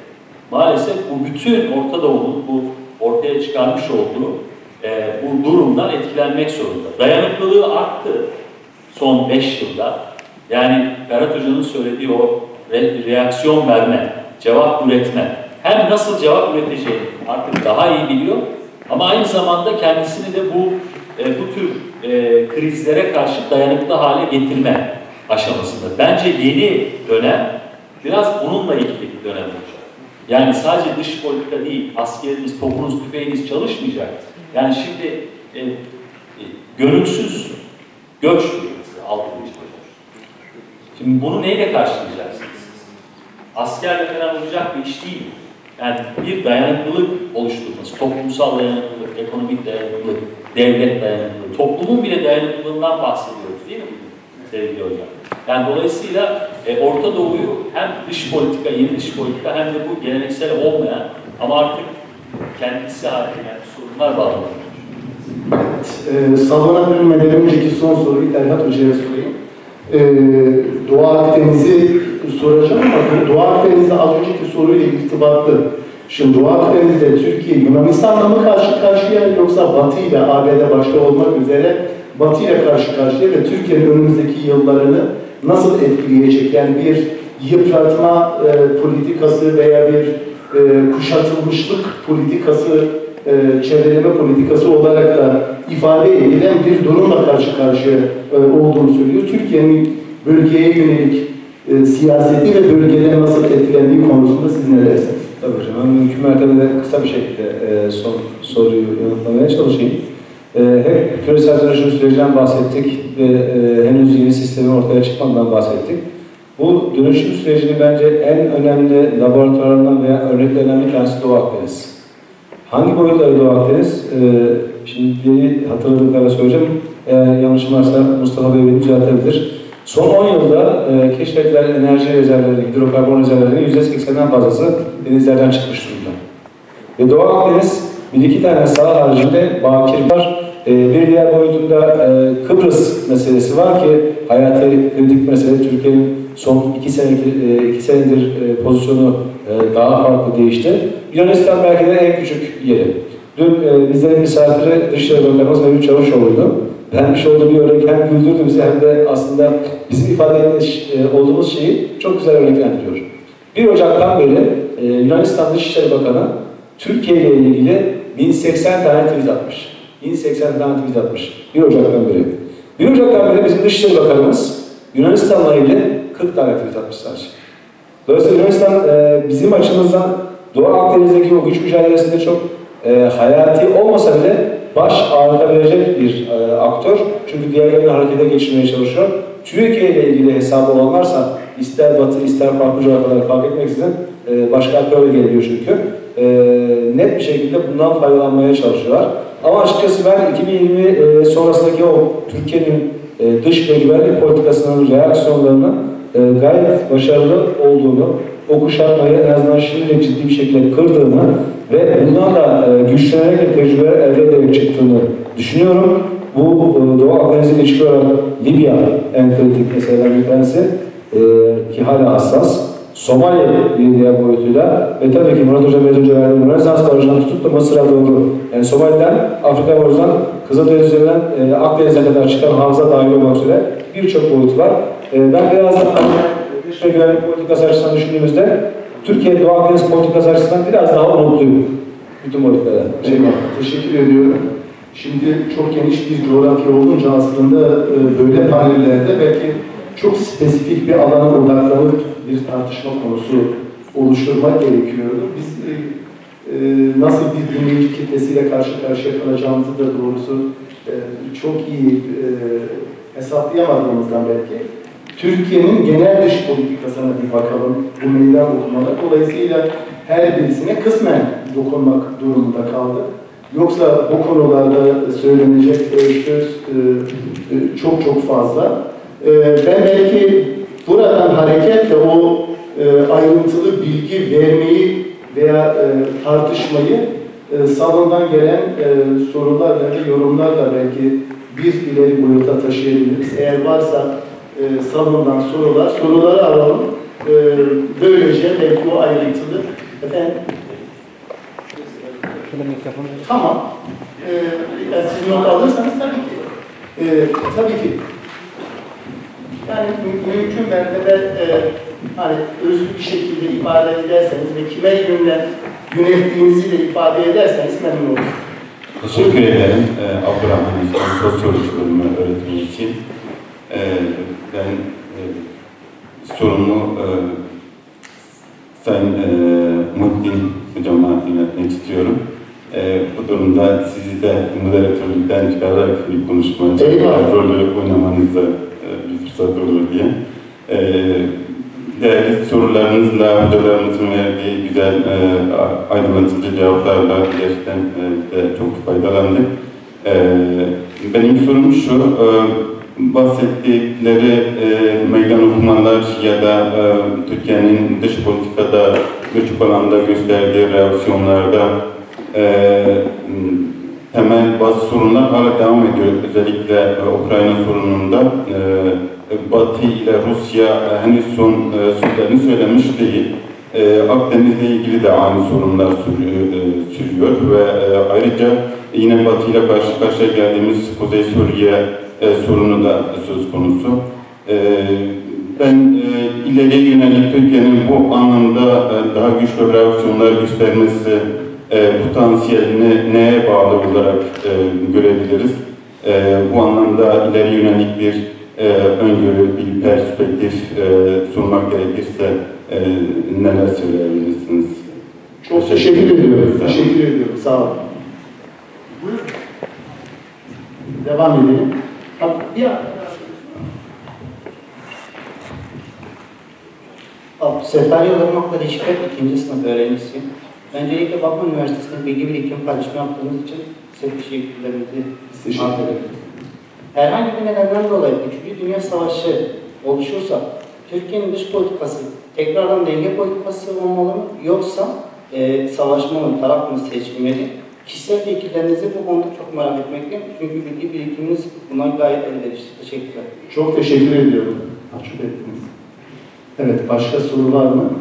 maalesef bu bütün Orta Doğu'nun bu ortaya çıkarmış olduğu bu durumdan etkilenmek zorunda. Dayanıklılığı arttı son 5 yılda. Yani Ferhat Hoca'nın söylediği o reaksiyon verme, cevap üretme. Hem nasıl cevap üreteceğini artık daha iyi biliyor ama aynı zamanda kendisini de bu tür krizlere karşı dayanıklı hale getirme aşamasında. Bence yeni dönem biraz bununla ilgili bir dönem olacak. Yani sadece dış politika değil, askeriniz, topunuz, tüfeğiniz çalışmayacak. Yani şimdi gönülsüz göç diyor mesela, altın göç. Şimdi bunu neyle karşılayacaksınız? Askerle falan olacak bir iş değil. Yani bir dayanıklılık oluşturması, toplumsal dayanıklılık, ekonomik dayanıklılık, devlet dayanıklılığı, toplumun bile dayanıklılığından bahsediyoruz değil mi sevgili hocam? Yani dolayısıyla Orta Doğu'yu hem dış politika, yeni dış politika hem de bu geleneksel olmayan ama artık kendisi haline yani sorunlar bağlanıyor. Salona bölünmeden önceki son soruyu Ferhat Hoca'ya sorayım. Doğu Akdeniz'i soracağım ama Doğu Akdeniz'de az önceki soruyla irtibatlı. Şimdi Doğu Akdeniz'de Türkiye Yunanistan'la mı karşı karşıya yoksa Batı ile ABD başta olmak üzere Batı ile karşı karşıya ve Türkiye'nin önümüzdeki yıllarını nasıl etkileyecek? Yani bir yıpratma politikası veya bir kuşatılmışlık politikası, çevreleme politikası olarak da ifade edilen bir durumla karşı karşıya olduğunu söylüyor. Türkiye'nin bölgeye yönelik siyaseti ve bölgede nasıl etkilendiği konusunda siz ne dersiniz? Tabii hocam, ben mümkün mertebede kısa bir şekilde soruyu yanıtlamaya çalışayım. Hep küresel dönüşüm sürecinden bahsettik ve henüz yeni sistemin ortaya çıkmadan bahsettik. Bu dönüşüm sürecinin bence en önemli laboratuvarlarından veya örneklerinden bir tanesi Doğu Akdeniz. Hangi boyutları Doğu Akdeniz? Şimdi biri hatırladığım kadar söyleyeceğim. Yanlışım varsa Mustafa Bey beni düzeltebilir. Son 10 yılda keşfedilen enerji rezervleri, hidrokarbon rezervlerinin %80'den fazlası denizlerden çıkmış durumda. Ve Doğu Akdeniz bir iki tane saha haricinde bakir var. Bir diğer boyutunda Kıbrıs meselesi var ki hayati kritik mesele. Türkiye'nin son 2 senedir pozisyonu daha farklı değişti. Yunanistan belki de en küçük yeri. Dün bizlerin misafiri Dışişleri Bakanımız Mevlüt Çavuşoğlu'ydu. Vermiş olduğu bir örnek hem güldürdü bizi hem de aslında bizim ifade etmiş olduğumuz şeyi çok güzel örneklendiriyor. 1 Ocak'tan beri Yunanistan Dışişleri Bakanı Türkiye ile ilgili 1080 tane tweet atmış. 1080 tane tweet atmış. 1 Ocak'tan beri. 1 Ocak'tan beri bizim Dışişleri Bakanımız Yunanistan'la ilgili 40 tane tweet atmış sadece. Dolayısıyla Yunanistan bizim açımızdan Doğu Akdeniz'deki o güç mücadelesinde çok hayati olmasa bile baş ağrıtabilecek bir aktör. Çünkü diğerlerini harekete geçirmeye çalışıyor. Türkiye ile ilgili hesabı olanlarsa ister Batı ister farklı coğrafyalara fark etmeksizin başka aktör de geliyor çünkü. Net bir şekilde bundan faydalanmaya çalışıyorlar. Ama açıkçası ben 2020 sonrasındaki o Türkiye'nin dış ve güvenlik politikasının reaksiyonlarının gayet başarılı olduğunu, o kuşatmayı en azından şimdilik ciddi bir şekilde kırdığını ve bundan da güçlenerek tecrübeler elde ederek çıktığını düşünüyorum. Bu Doğu Akdeniz'e geçiş olarak Libya en kritik meselelerden bir tanesi ki hala hassas. Somali bir diğer boyutuyla ve tabii ki Murat Hoca, Mehmet Hoca verdiğim Rönesans Barajı'ndan tutup da Mısır'a doğru yani Somali'den, Afrika Barajı'ndan Kızıldeniz üzerinden Akdeniz'e kadar çıkan havza dahil olmak üzere birçok boyut var. Ben biraz da dış ve güvenlik politikası açısından düşündüğümüzde Türkiye Doğu Akdeniz politikası açısından biraz daha umutluyum. Bütün boyutlara. Teşekkür ediyorum. Şimdi çok geniş bir coğrafya olunca aslında böyle panellerde belki çok spesifik bir alana odaklanıp bir tartışma konusu oluşturmak gerekiyordu. Biz nasıl bir dinleyici kitlesiyle karşı karşıya kalacağımızı da doğrusu çok iyi hesaplayamadığımızdan belki Türkiye'nin genel dış politikasına bir bakalım bu meydan okumada. Dolayısıyla her birisine kısmen dokunmak durumunda kaldık. Yoksa bu konularda söylenecek söz çok fazla. Ben belki buradan hareketle o ayrıntılı bilgi vermeyi veya tartışmayı salondan gelen sorularla ve yorumlarla belki bir ileri boyuta taşıyabiliriz. Eğer varsa salondan soruları alalım. Böylece belki o ayrıntılı Efendim? Tamam. Siz not alırsanız tabii ki. Tabii ki. Yani mümkün mertebe hani özlü bir şekilde ifade ederseniz ve kime yönelttiğinizi de ifade ederseniz memnun olurum. Teşekkür ederim Abdurrahman İslam Sosyoloji Bölümü öğretmeni için. Ben sorumu Sayın Muhittin Hocam'a yönetmek istiyorum. Bu durumda sizi de moderatörlükten çıkararak bir konuşmacı rolü oynamanıza bir fırsat olur diye. Değerli sorularınızla, hocalarımızın verdiği güzel aydınlatıcı cevaplarla gerçekten çok faydalandık. Benim sorum şu, bahsettikleri meydan okumalar ya da Türkiye'nin dış politikada, birçok alanda gösterdiği reaksiyonlarda temel bazı sorunlar hala devam ediyor. Özellikle Ukrayna sorununda Batı ile Rusya henüz son sözlerini söylemiş değil. Akdeniz'le ilgili de aynı sorunlar sürüyor ve ayrıca yine Batı ile karşı karşıya geldiğimiz Kuzey Suriye sorunu da söz konusu. Ben ileriye yönelik Türkiye'nin bu anlamda daha güçlü reaksiyonlar göstermesi potansiyelini neye bağlı olarak görebiliriz? Bu anlamda ileri yönelik bir öngörü, bir perspektif sunmak gerekirse neler söyleyebilirsiniz? Çok teşekkür ediyorum. Teşekkür ediyorum. Sağ olun. Buyurun. Devam edelim. Seferya Irmak'la Reşifet 2. sınıf öğrencisiyim. Öncelikle Bakü Üniversitesi'nde bilgi birikim paylaşımı yaptığınız için size teşekkürlerimizi arz ederim. Herhangi bir nedenden dolayı 3. Dünya Savaşı oluşursa Türkiye'nin dış politikası tekrardan denge politikası olmalı mı? Yoksa savaşma mı, taraf mı seçilmeli? Kişisel fikirlerinizi bu konuda çok merak etmekteyim. Çünkü bilgi birikiminiz buna gayet elverişli. Teşekkürler. Çok teşekkür ediyorum. Açık ettiniz. Evet, başka soru var mı?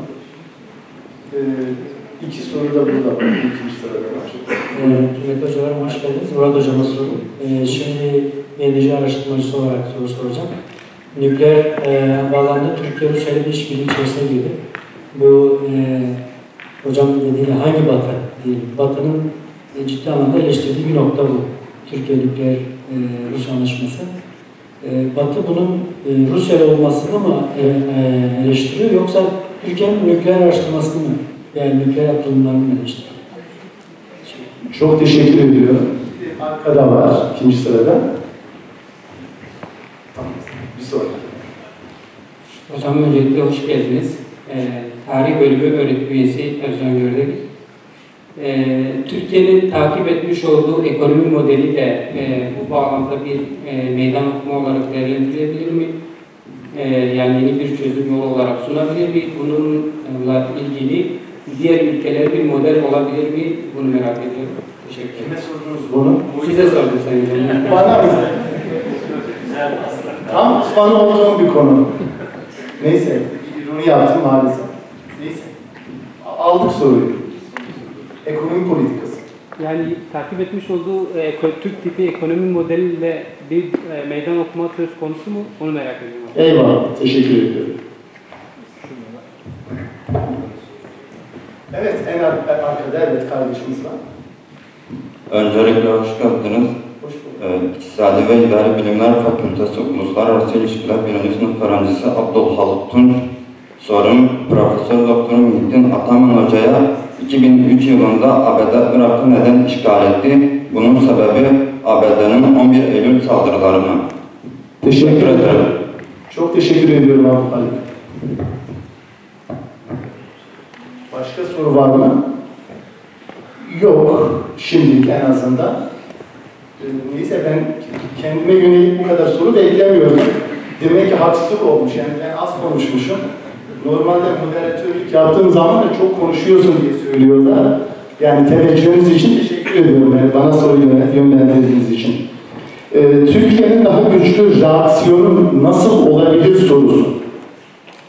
İki soru da burada var. İkinci sırada var. Kıymetli hocalarım, hoş geldiniz. Murat hocama sorayım. Şimdi enerji araştırmacısı olarak soru soracağım. Nükleer bağlamda Türkiye Rusya'yla bir işbirliği içerisine girdi. Bu hocam dediğiyle hangi Batı değil? Batı'nın ciddi anlamda eleştirdiği bir nokta bu. Türkiye nükleer Rusya anlaşması. Batı bunun Rusya'yla olmasını mı eleştiriyor yoksa Türkiye'nin nükleer araştırmasını mı? Yani nükleer atılımlarını mı eleştiriyor? Çok teşekkür ediyorum. Arkada var, ikinci sırada. Tamam, bir soru. Hocam öncelikle hoş geldiniz. Tarih bölümü öğretim üyesi Ercan Gördek. Türkiye'nin takip etmiş olduğu ekonomi modeli de bu bağlamda bir meydan okuma olarak değerlendirilebilir mi? Yani yeni bir çözüm yolu olarak sunabilir mi? Bununla ilgili diğer ülkeler bir model olabilir mi? Bunu merak ediyorum. Teşekkür ederim. Kime sordunuz bunu? Size sordum Sayın Hocam. Bana mı? Tam bana olduğum bir konu. Neyse, ironi yaptım maalesef. Neyse, aldık soruyu. Ekonomi politikası. Yani takip etmiş olduğu Türk tipi ekonomi modeliyle bir meydan okuma söz konusu mu? Onu merak ediyorum. Eyvallah, teşekkür ediyorum. Evet, en arkada evet kardeşimiz var. Öncelikle hoş geldiniz. Hoş bulduk. İktisadi ve İdari Bilimler Fakültesi Uluslararası İlişkiler 1. sınıf öğrencisi Abdülhalık Tunç. Sorum Profesör Doktor Muhittin Ataman Hoca'ya 2003 yılında ABD Irak'ı neden işgal etti? Bunun sebebi ABD'nin 11 Eylül saldırıları mı? Teşekkür ederim. Çok teşekkür ediyorum Abdülhalık. Başka soru var mı? Yok. Şimdilik en azından. Neyse ben kendime yönelik bu kadar soru beklemiyordum. Demek ki haksızlık olmuş. Yani ben az konuşmuşum. Normalde moderatörlük yaptığım zaman da çok konuşuyorsun diye söylüyorlar. Yani teveccühünüz için teşekkür ediyorum. Yani bana soru yönlendirdiğiniz için. Türkiye'nin daha güçlü reaksiyonu nasıl olabilir sorusu.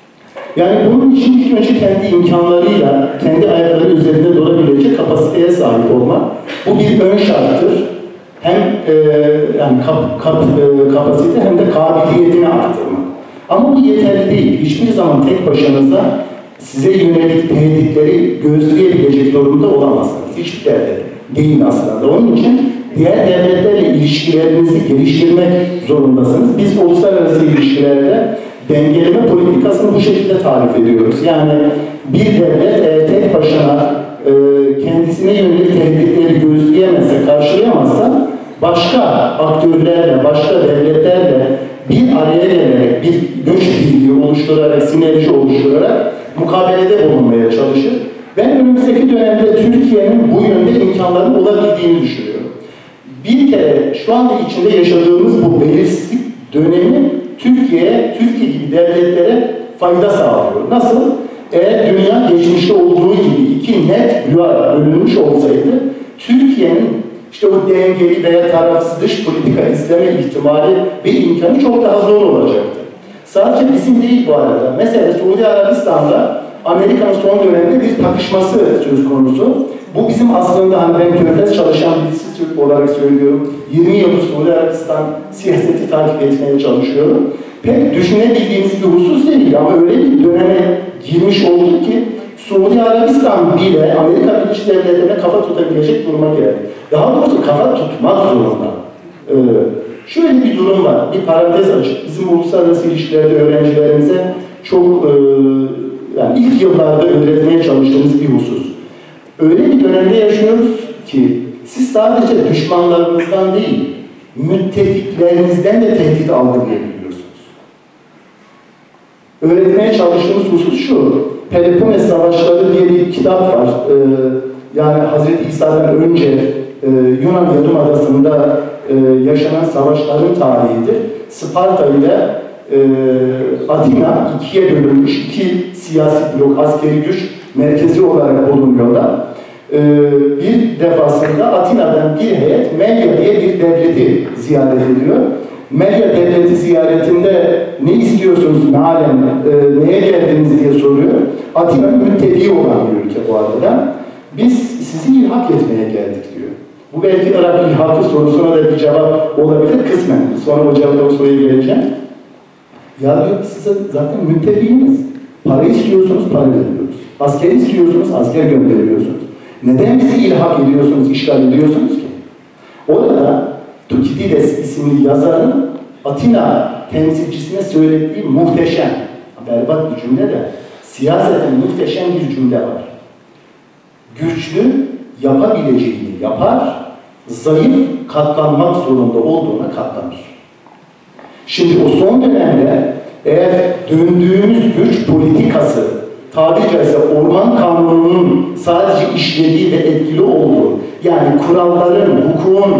Yani bunun için ilk önce kendi imkanlarıyla, kendi ayakları üzerinde durabilecek kapasiteye sahip olmak. Bu bir ön şarttır. Hem yani kapasite hem de kabiliyetini arttırmak. Ama bu yeterli değil. Hiçbir zaman tek başınıza size yönelik tehditleri göğüsleyebilecek durumda olamazsınız. Hiçbir devlet değil aslında. Onun için diğer devletlerle ilişkilerinizi geliştirmek zorundasınız. Biz uluslararası ilişkilerde dengeleme politikasını bu şekilde tarif ediyoruz. Yani bir devlet tek başına kendisine yönelik tehditleri göğüsleyemezse, karşılayamazsa başka aktörlerle, başka devletlerle bir araya gelerek, bir güç birliği oluşturarak, sinerji oluşturarak mukabelede bulunmaya çalışır. Ben önümüzdeki dönemde Türkiye'nin bu yönde imkanlarının olabildiğini düşünüyorum. Bir kere şu anda içinde yaşadığımız bu belirsizlik dönemi Türkiye gibi devletlere fayda sağlıyor. Nasıl? Eğer dünya geçmişte olduğu gibi iki net bloğa bölünmüş olsaydı, Türkiye'nin işte o dengeli veya tarafsız dış politika izleme ihtimali ve imkanı çok daha zor olacaktı. Sadece bizim değil bu arada. Mesela Suudi Arabistan'da Amerika'nın son dönemde bir takışması söz konusu. Bu bizim aslında hani ben Körfez çalışan birisi olarak söylüyorum. 20 yıldır Suudi Arabistan siyaseti takip etmeye çalışıyorum. Pek düşünebildiğimiz bir husus değil ama öyle bir döneme girmiş olduk ki Suudi Arabistan bile Amerika Birleşik Devletleri'ne kafa tutabilecek duruma geldi. Daha doğrusu kafa tutmak zorunda. Şöyle bir durum var, bir parantez açık. Bizim uluslararası ilişkilerde öğrencilerimize çok yani ilk yıllarda öğretmeye çalıştığımız bir husus. Öyle bir dönemde yaşıyoruz ki siz sadece düşmanlarınızdan değil, müttefiklerinizden de tehdit algılayabiliyorsunuz. Öğretmeye çalıştığımız husus şu, Peloponnes Savaşları diye bir kitap var. Yani Hazreti İsa'dan önce Yunan Yarımadası'nda yaşanan savaşların tarihidir. Sparta ile Atina ikiye bölünmüş, iki siyasi blok, askeri güç merkezi olarak bulunuyorlar. Bir defasında Atina'dan bir heyet Medya diye bir devleti ziyaret ediyor. Medya devleti ziyaretinde ne istiyorsunuz mealen, neye geldiniz diye soruyor. Atina'nın müttefiği olan bir ülke bu arada. Biz sizi ilhak etmeye geldik diyor. Bu belki Irak ilhakı sorusuna da bir cevap olabilir kısmen. Sonra o cevapla o soruya geleceğim. Ya diyor size zaten müttefiğiniz. Para istiyorsunuz, para veriyoruz. Asker istiyorsunuz, asker gönderiyorsunuz. Neden bizi ilhak ediyorsunuz, işgal ediyorsunuz ki? Orada Tukidides isimli yazarın Atina temsilcisine söylediği muhteşem, berbat bir cümle de siyaseten muhteşem bir cümle var. Güçlü yapabileceğini yapar, zayıf katlanmak zorunda olduğuna katlanır. Şimdi o son dönemde eğer döndüğümüz güç politikası tabiri caizse orman kanununun sadece işlediği ve etkili olduğu, yani kuralların, hukukun,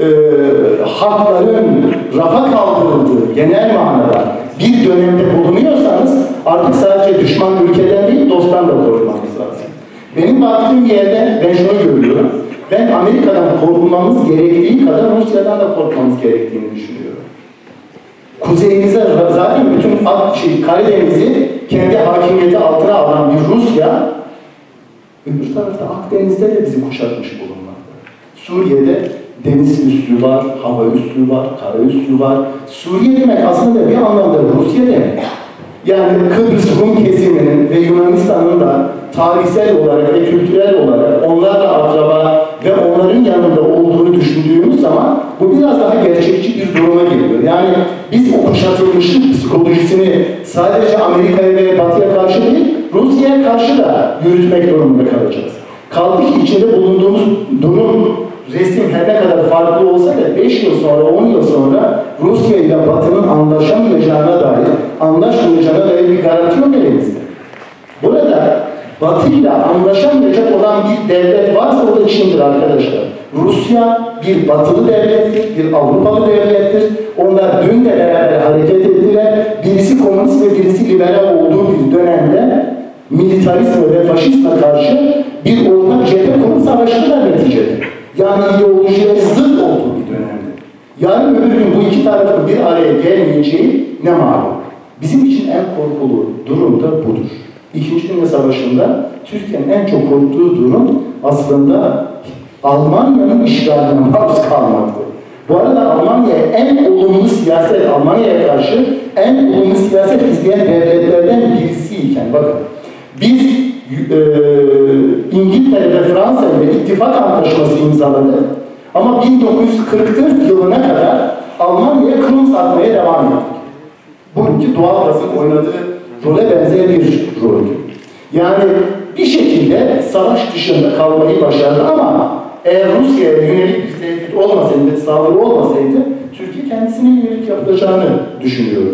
hakların rafa kaldırıldığı genel manada bir dönemde bulunuyorsanız artık sadece düşman ülkeden değil, dosttan da korunmanız lazım. Benim baktığım yerde ben şunu görüyorum. Ben Amerika'dan korunmamız gerektiği kadar Rusya'dan da korkmamız gerektiğini düşünüyorum. Kuzeyinize zaten bütün Karadeniz'i kendi hakimiyeti altına alan bir Rusya, öbür tarafta Akdeniz'de de bizi kuşatmış bulunmakta. Suriye'de deniz üssü var, hava üssü var, kara üssü var. Suriye demek aslında bir anlamda Rusya demek. Yani Kıbrıs Rum kesiminin ve Yunanistan'ın da tarihsel olarak ve kültürel olarak onlarla akraba ve onların yanında olduğunu düşündüğümüz zaman bu biraz daha gerçekçi bir duruma geliyor. Yani biz o kuşatılmışlık psikolojisini sadece Amerika'ya ve Batı'ya karşı değil, Rusya'ya karşı da yürütmek durumunda kalacağız. Kaldı ki içinde bulunduğumuz durum, resim her ne kadar farklı olsa da 5 yıl sonra, 10 yıl sonra Rusya ile Batı'nın anlaşamayacağına dair bir garanti yok elimizde. Burada Batı ile anlaşamayacak olan bir devlet varsa o da Çin'dir arkadaşlar. Rusya bir batılı devlettir, bir Avrupalı devlettir. Onlar dün de beraber hareket ettiler. Birisi komünist ve birisi liberal olduğu bir dönemde militarizme ve faşizme karşı bir ortak cephe kurup savaştılar neticede. Yani ideolojileri zıt olduğu bir dönemde. Yarın öbür gün bu iki tarafın bir araya gelmeyeceği ne malum. Bizim için en korkulu durum da budur. İkinci Dünya Savaşı'nda Türkiye'nin en çok korktuğu durum aslında Almanya'nın işgaline maruz kalmaktı. Bu arada Almanya'ya en olumlu siyaset, Almanya'ya karşı en olumlu siyaset izleyen devletlerden birisiyken, bakın, biz İngiltere ve Fransa ile ittifak antlaşması imzaladık ama 1944 yılına kadar Almanya'ya Krum satmaya devam ettik. Bugünkü doğal gazın oynadığı role benzer bir roldü. Yani bir şekilde savaş dışında kalmayı başardı ama eğer Rusya'ya yönelik bir tehdit olmasaydı, saldırı olmasaydı, Türkiye kendisine yönelik yapılacağını düşünüyordu.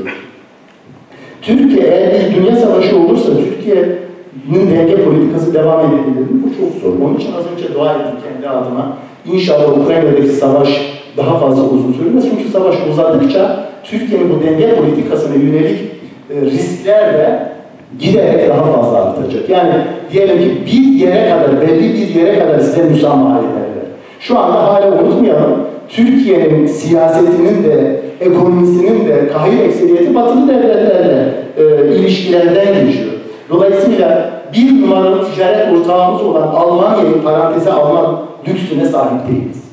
Türkiye eğer bir dünya savaşı olursa Türkiye'nin denge politikası devam edebilir mi? Bu çok zor. Onun için az önce dua ettim kendi adıma. İnşallah Ukrayna'daki savaş daha fazla uzun sürmez. Çünkü savaş uzadıkça Türkiye'nin bu denge politikasına yönelik riskler de giderek daha fazla artacak. Yani diyelim ki bir yere kadar, belli bir yere kadar size müsamaha ederler. Şu anda hala unutmayalım, Türkiye'nin siyasetinin de, ekonomisinin de kahir ekseriyeti batılı devletlerle ilişkilerden geçiyor. Dolayısıyla bir numaralı ticaret ortağımız olan Almanya'yı paranteze alma lüksüne sahip değiliz.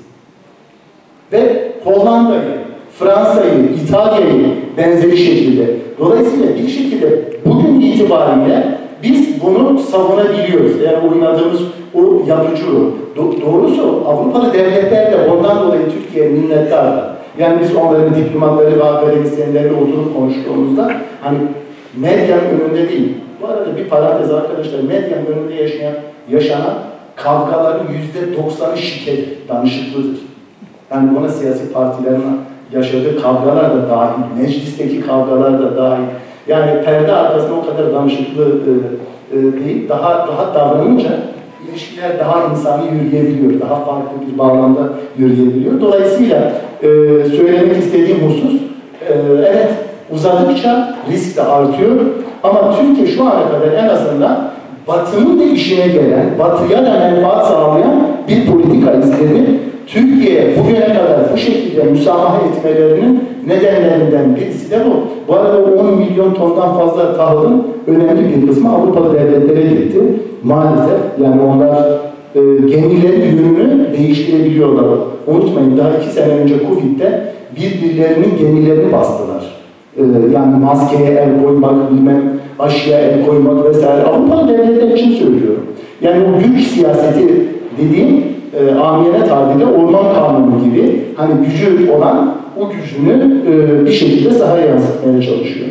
Ve Hollanda'yı, Fransa'yı, İtalya'yı benzeri şekilde. Dolayısıyla bir şekilde bugün itibariyle biz bunu savunabiliyoruz. Eğer oynadığımız o yapıcı doğrusu Avrupalı devletler de ondan dolayı Türkiye'ye minnettarlar. Yani biz onların diplomatları ve akademisyenleriyle oturup konuştuğumuzda hani medyanın önünde değil. Bu arada bir parantez arkadaşlar, medyanın önünde yaşanan kavgaların %90'ı şiddet, danışıklıdır. Yani buna siyasi partilerin yaşadığı kavgalar da dahil, meclisteki kavgalar da dahil. Yani perde arkasında o kadar danışıklı değil, daha rahat davranınca ilişkiler daha insani yürüyebiliyor, daha farklı bir bağlamda yürüyebiliyor. Dolayısıyla söylemek istediğim husus, evet uzadıkça risk de artıyor ama Türkiye şu ana kadar en azından Batı'nın da işine gelen, Batı'ya da menfaat sağlayan bir politika izledi. Türkiye bugüne kadar bu şekilde müsamaha etmelerinin nedenlerinden birisi de bu. Bu arada 10 milyon tondan fazla tahılın önemli bir kısmı Avrupalı devletlere gitti. Maalesef yani onlar gemilerin yönünü değiştirebiliyorlar. Unutmayın daha 2 sene önce Covid'de birbirlerinin gemilerini bastılar. Yani maskeye el koymak, bilmem aşıya el koymak vesaire. Avrupalı devletler için söylüyorum. Yani o güç siyaseti dediğim amiyane tabirle orman kanunu gibi hani gücü olan o gücünü bir şekilde sahaya yansıtmaya çalışıyor.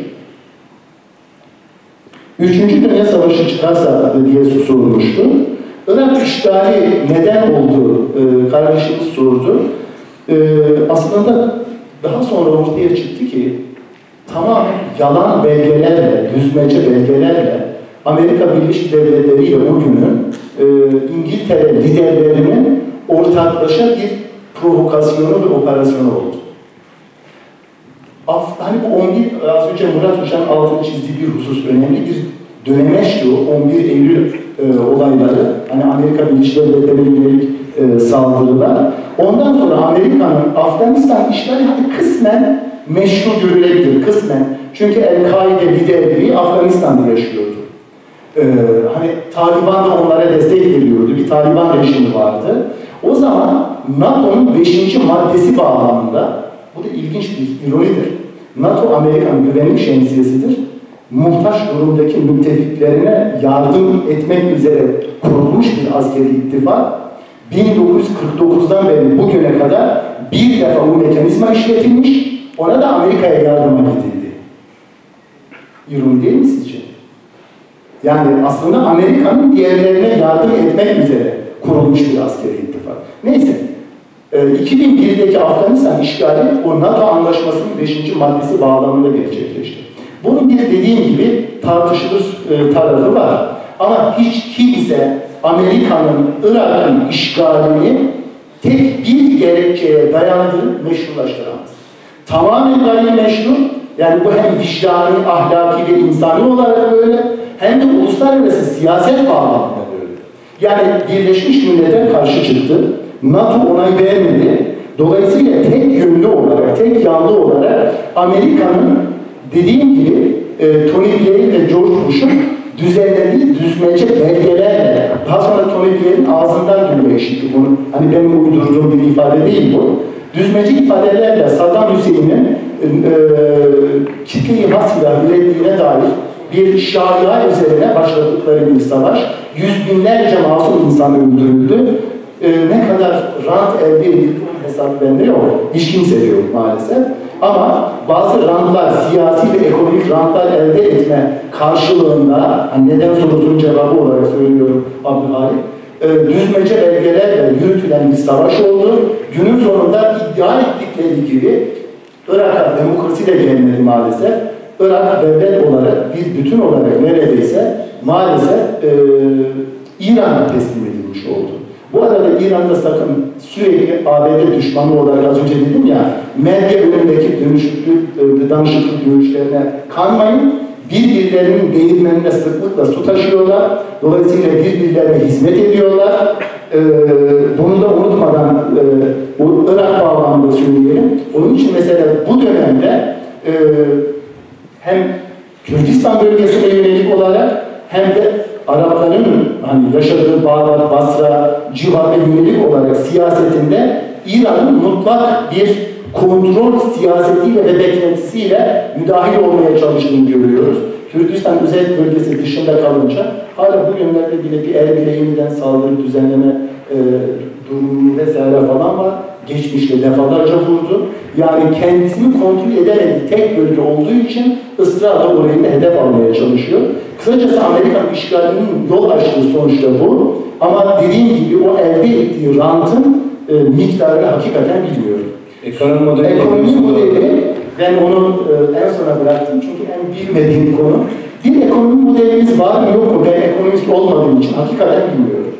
Üçüncü Dünya Savaşı çıkarsa diye sorulmuştu. Irak işgali neden oldu? Kardeşimiz sordu. Aslında daha sonra ortaya çıktı ki tamamen yalan belgelerle, düzmece belgelerle Amerika Birleşik Devletleri ile bugünün İngiltere liderlerinin ortaklaşa bir provokasyonu ve operasyonu oldu. Hani bu 11, az önce Murat Hoca'nın altını çizdiği bir husus, önemli bir dönemeçti o 11 Eylül olayları. Hani Amerika Birleşik Devletleri'ne yönelik saldırılar. Ondan sonra Amerika'nın Afganistan işgali hani kısmen meşru görülebilir, kısmen. Çünkü El-Kaide liderliği Afganistan'da yaşıyordu. Hani Taliban da onlara destek veriyordu. Bir Taliban rejimi vardı. O zaman NATO'nun 5. maddesi bağlamında, bu da ilginç bir ironidir. NATO Amerikan güvenlik şemsiyesidir. Muhtaç durumdaki müttefiklerine yardım etmek üzere kurulmuş bir askeri ittifak. 1949'dan beri bugüne kadar bir defa bu mekanizma işletilmiş, ona da Amerika'ya yardıma gidildi. İroni değil mi sizce? Yani aslında Amerika'nın diğerlerine yardım etmek üzere kurulmuş bir askeri ittifak. Neyse, 2001'deki Afganistan işgali o NATO anlaşmasının 5. maddesi bağlamında gerçekleşti. Bunun bir dediğim gibi tartışılır tarafı var. Ama hiç kimse Amerika'nın Irak'ın işgalini tek bir gerekçeye dayandırıp meşrulaştıramaz. Tamamen gayrimeşru, yani bu hem vicdani, ahlaki ve insani olarak böyle, hem de uluslararası siyaset bağlamında böyle. Yani Birleşmiş Milletler karşı çıktı, NATO onay vermedi. Dolayısıyla tek yönlü olarak, tek yanlı olarak Amerika'nın dediğim gibi Tony Blair ve George Bush'un düzenlediği düzmece belgelerle, daha sonra Tony Blair'in ağzından duyma işitti bunu. Hani benim uydurduğum bir ifade değil bu. Düzmece ifadelerle Saddam Hüseyin'in kitle imha silahı ürettiğine dair bir şaia üzerine başladıkları bir savaş. Yüz binlerce masum insan öldürüldü. Ne kadar rant elde edildi hesap bende yok. Hiç kimse yok maalesef. Ama bazı rantlar, siyasi ve ekonomik rantlar elde etme karşılığında, hani neden sorusunun cevabı olarak söylüyorum Abdülhalik, düzmece belgelerle yürütülen bir savaş oldu. Günün sonunda iddia ettikleri gibi Irak'a demokrasi de gelmedi maalesef. Irak devlet olarak, bir bütün olarak neredeyse maalesef İran'a teslim edilmiş oldu. Bu arada İran'da sakın sürekli ABD düşmanı olarak az önce dedim ya, medya önündeki danışıklık görüşlerine kanmayın. Birbirlerinin değirmenine sıklıkla su taşıyorlar. Dolayısıyla birbirlerine hizmet ediyorlar. Bunu da unutmadan o Irak bağlamında söyleyelim. Onun için mesela bu dönemde hem Kürdistan bölgesine yönelik olarak hem de Arapların hani yaşadığı Bağdat, Basra civarına yönelik olarak siyasetinde İran'ın mutlak bir kontrol siyasetiyle ve beklentisiyle müdahil olmaya çalıştığını görüyoruz. Kürdistan özel bölgesi dışında kalınca hala bugünlerde bile bir Erbil'e yeniden saldırı düzenleme durumu vesaire falan var. Geçmişte defalarca vurdu. Yani kendisini kontrol edemediği tek bölge olduğu için ısrarla orayı hedef almaya çalışıyor. Kısacası Amerikan işgalinin yol açtığı sonuçta bu. Ama dediğim gibi o elde ettiği rantın miktarını hakikaten bilmiyorum. Ekonomi modeli, ben onu en sona bıraktım çünkü en bilmediğim konu. Bir ekonomi modelimiz var mı yok mu? Ben ekonomist olmadığım için hakikaten bilmiyorum.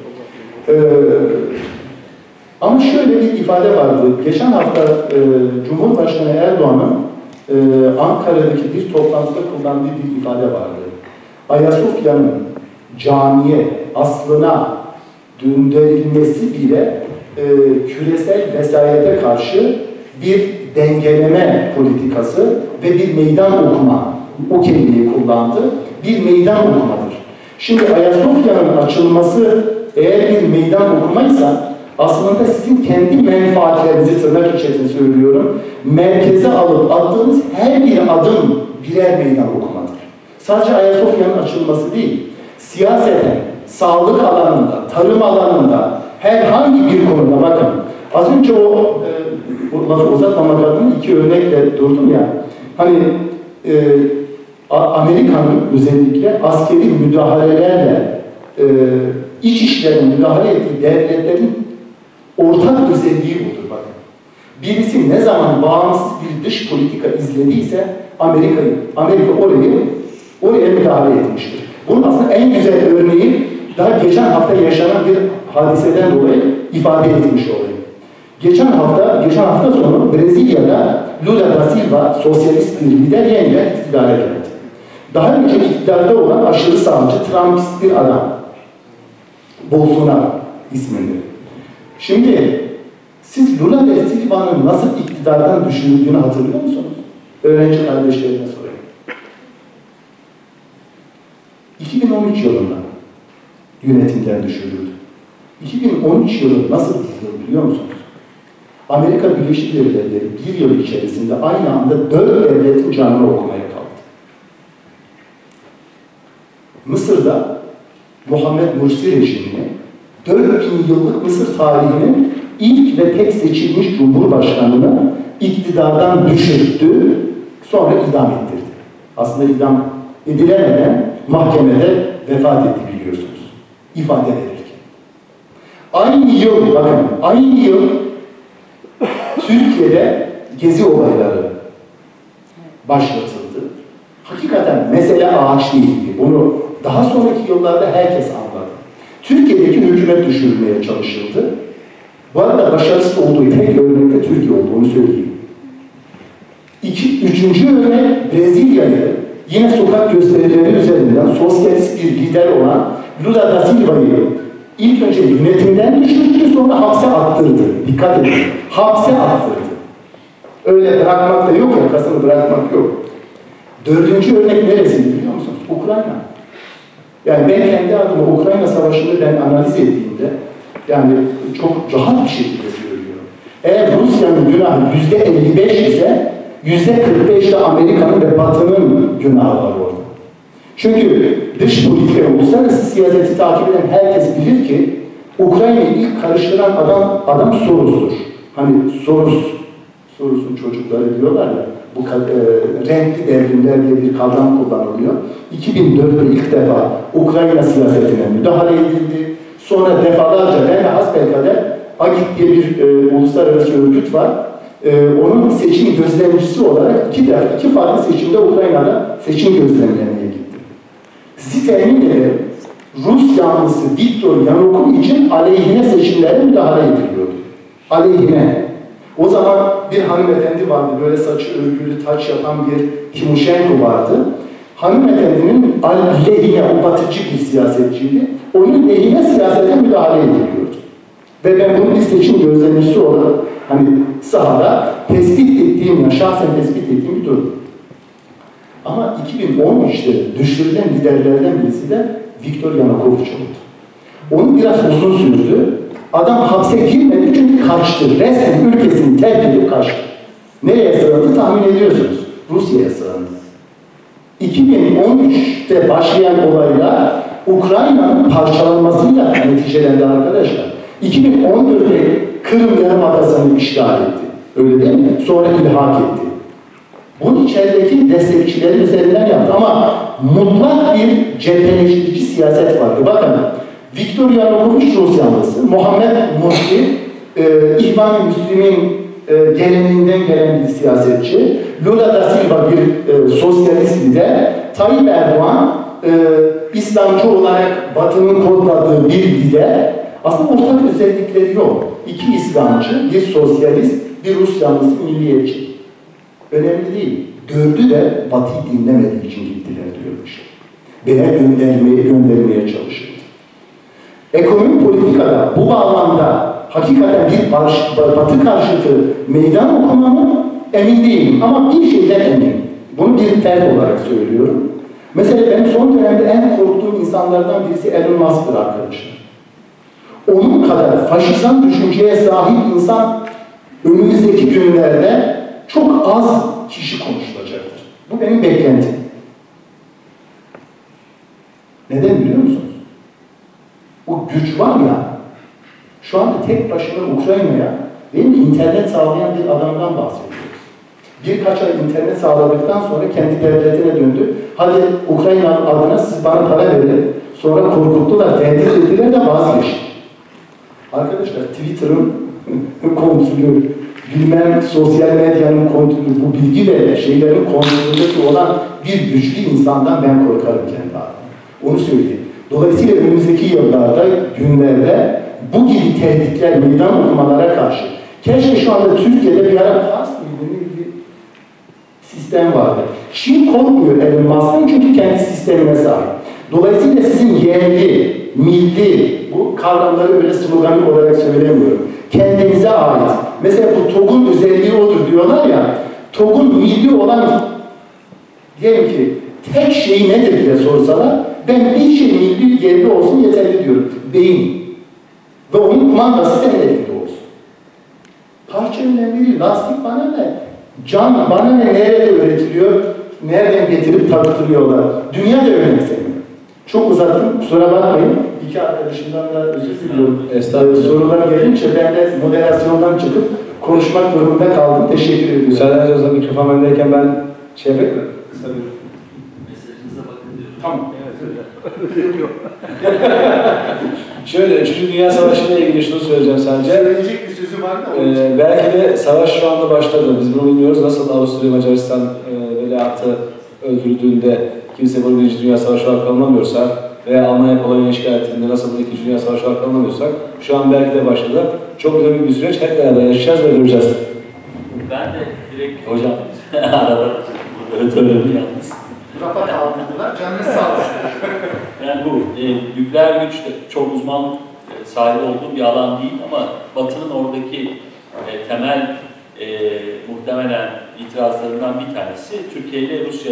Ama şöyle bir ifade vardı. Geçen hafta Cumhurbaşkanı Erdoğan'ın Ankara'daki bir toplantıda kullandığı bir ifade vardı. Ayasofya'nın camiye, aslına döndürülmesi bile küresel vesayete karşı bir dengeleme politikası ve bir meydan okuma, o kelimeyi kullandı, bir meydan okumadır. Şimdi Ayasofya'nın açılması eğer bir meydan okumaysa, aslında sizin kendi menfaatlerinizi tırnak içerisinde söylüyorum, merkeze alıp attığınız her bir adım birer meydan okumadır. Sadece Ayasofya'nın açılması değil, siyaseten, sağlık alanında, tarım alanında, herhangi bir konuda bakın. Az önce o lafı uzatmamak adına iki örnekle durdum ya. Hani Amerika'nın özellikle askeri müdahalelerle iç işlerine müdahale ettiği devletlerin ortak özelliği budur bakın. Birisi ne zaman bağımsız bir dış politika izlediyse Amerika oraya müdahale etmiştir. Bunun aslında en güzel örneği daha geçen hafta yaşanan bir hadiseden dolayı ifade etmiş olayım. Geçen hafta sonu Brezilya'da Lula da Silva, sosyalist bir lider yeniden iktidara geldi. Daha önce iktidarda olan aşırı sağcı, Trumpist bir adam. Bolsonaro isminde. Şimdi siz Lula da Silva'nın nasıl iktidardan düşürüldüğünü hatırlıyor musunuz? Öğrenci kardeşlerine sorayım. 2013 yılında yönetimden düşürüldü. 2013 yılı nasıl biliyor musunuz? Amerika Birleşik Devletleri bir yıl içerisinde aynı anda 4 devletin canını okumaya kalktı. Mısır'da Muhammed Mursi rejimini 4000 yıllık Mısır tarihinin ilk ve tek seçilmiş cumhurbaşkanını iktidardan düşürttü, sonra idam ettirdi. Aslında idam edilemeden mahkemede vefat etti biliyorsunuz. İfade verirken. Aynı yıl, bakın, aynı yıl Türkiye'de gezi olayları başlatıldı. Hakikaten mesele ağaç değildi. Bunu daha sonraki yıllarda herkes anladı. Türkiye'deki hükümet düşürülmeye çalışıldı. Bu arada başarısız olduğu tek örnek de Türkiye oldu, onu söyleyeyim. Üçüncü örnek Brezilya'yı yine sokak gösterileri üzerinden sosyalist bir lider olan Lula da Silva'yı ilk önce yönetimden düşürdü, sonra hapse attırdı. Dikkat edin, hapse attırdı. Öyle bırakmak da yok ya, kasını bırakmak yok. Dördüncü örnek neresi biliyor musunuz? Ukrayna. Yani ben kendi adıma Ukrayna Savaşı'nı ben analiz ettiğimde yani çok rahat bir şekilde söylüyorum. Eğer Rusya'nın günahı %55 ise %45 de Amerika'nın ve Batı'nın günahı var orada. Çünkü dış politika, uluslararası siyaseti takip eden herkes bilir ki Ukrayna'yı ilk karıştıran adam Soros'tur. Hani Soros'un çocukları diyorlar ya, bu renkli devrimler diye bir kavram kullanılıyor. 2004'te ilk defa Ukrayna siyasetine müdahale edildi. Sonra defalarca ben de hasbelkader AGİT diye bir uluslararası örgüt var. Onun seçim gözlemcisi olarak iki farklı seçimde Ukrayna'da seçim gözlemlemeye gitti. Sizi temin ederim, Rus yanlısı Viktor Yanukovych'in aleyhine seçimlere müdahale ediliyordu. Aleyhine. O zaman bir hanımefendi vardı, böyle saçı örgülü, taç yapan bir Timoshenko vardı. Hanımefendinin aleyhine, o batıcı bir siyasetçiydi. Onun lehine siyasete müdahale ediliyordu. Ve ben bunun bir seçim gözlemcisi olarak hani sahada tespit ettiğim, şahsen tespit ettiğim bir durum. Ama 2013'te düşürülen liderlerden birisi de Viktor Yanukovych oldu. Onun biraz uzun sürdü. Adam hapse girmedi çünkü kaçtı. Resmen ülkesini terk edip kaçtı. Nereye sığındı tahmin ediyorsunuz. Rusya'ya sığındı. 2013'te başlayan olaylar Ukrayna'nın parçalanmasıyla neticelendi arkadaşlar. 2014'te Kırım Yarımadası'nı işgal etti. Öyle değil mi? Sonra ilhak etti. Bunun içerideki destekçileri üzerinden yaptı ama mutlak bir cepheleştirici siyaset vardı. Bakın, Viktor Yanukovych Rus yanlısı, Muhammed Mursi, İhvan-ı Müslim'in geleneğinden gelen bir siyasetçi, Lula da Silva bir sosyalist lider, Tayyip Erdoğan İslamcı olarak Batı'nın kodladığı bir lider. Aslında ortak özellikleri yok. İki İslamcı, bir sosyalist, bir Rus yanlısı milliyetçi. Önemli değil. Dördü de Batı'yı dinlemediği için gittiler diyormuş. Veya göndermeye çalışıldı. Ekonomi politikada bu bağlamda hakikaten bir Batı karşıtı meydan okuma mı? Emin değilim ama bir şeyden eminim. Bunu bir fert olarak söylüyorum. Mesela benim son dönemde en korktuğum insanlardan birisi Elon Musk'tır arkadaşlar. Onun kadar faşizan düşünceye sahip insan önümüzdeki günlerde çok az kişi konuşulacaktır. Bu benim beklentim. Neden biliyor musunuz? O güç var ya, şu anda tek başına Ukrayna'ya internet sağlayan bir adamdan bahsediyoruz. Birkaç ay internet sağladıktan sonra kendi devletine döndü. Hadi Ukrayna adına siz bana para verin. Sonra korkuttular, tehdit ettiler de vazgeçti. Arkadaşlar Twitter'ın kontrolü, bilmem sosyal medyanın kontrolü, bu bilgi ve şeylerin kontrolündeki olan bir güçlü insandan ben korkarım kendi adıma. Onu söyleyeyim. Dolayısıyla önümüzdeki yıllarda, günlerde bu gibi tehditler, meydan okumalara karşı keşke şu anda Türkiye'de bir ara PAS bir sistem vardı. Çin korkmuyor Elon Musk'tan çünkü kendi sistemine sahip. Dolayısıyla sizin yerli, milli, bu kavramları öyle sloganik olarak söylemiyorum. Kendinize ait. Mesela bu TOG'un özelliği odur diyorlar ya, TOG'un milli olan diyelim ki tek şey nedir diye sorsalar, ben bir şey milli yerli olsun yeterli diyorum. Beyin. Ve onun kumandası senin elinde olsun. Parça önemli değil. Lastik bana ne? Can bana ne? Nerede üretiliyor? Nereden getirip taktırıyorlar? Dünya da önemsemiyor. Çok uzattım. Kusura bakmayın. İki arkadaşımdan da özür diliyorum. Sorular gelince ben de moderasyondan çıkıp konuşmak durumunda kaldım. Teşekkür ediyorum. Müsaadenizle o zaman mikrofon bendeyken ben şey yapayım mı? Kısa bir... Mesajınıza bakın diyorum. Tamam. Şöyle, 3. Dünya Savaşı ile ilgili şunu söyleyeceğim sadece. Söyleyecek bir sözüm var da belki de savaş şu anda başladı. Biz bunu bilmiyoruz. Nasıl Avusturya Macaristan veliahtı öldürüldüğünde kimse bunu 1. Dünya Savaşı olarak anlamıyorsa veya Almanya Polonya işgal ettiğinde nasıl bunu 2. Dünya Savaşı olarak anlamıyorsak şu an belki de başladı. Çok dinamik bir süreç. Hep beraber yaşayacağız ve göreceğiz. Ben de direkt hocam arada burada öğrendim yalnız. rafa kaldırdılar. Canınız sağ olsun. Yani bu nükleer güç çok uzman sahibi olduğum bir alan değil ama Batı'nın oradaki temel muhtemelen itirazlarından bir tanesi Türkiye ile Rusya arasındaki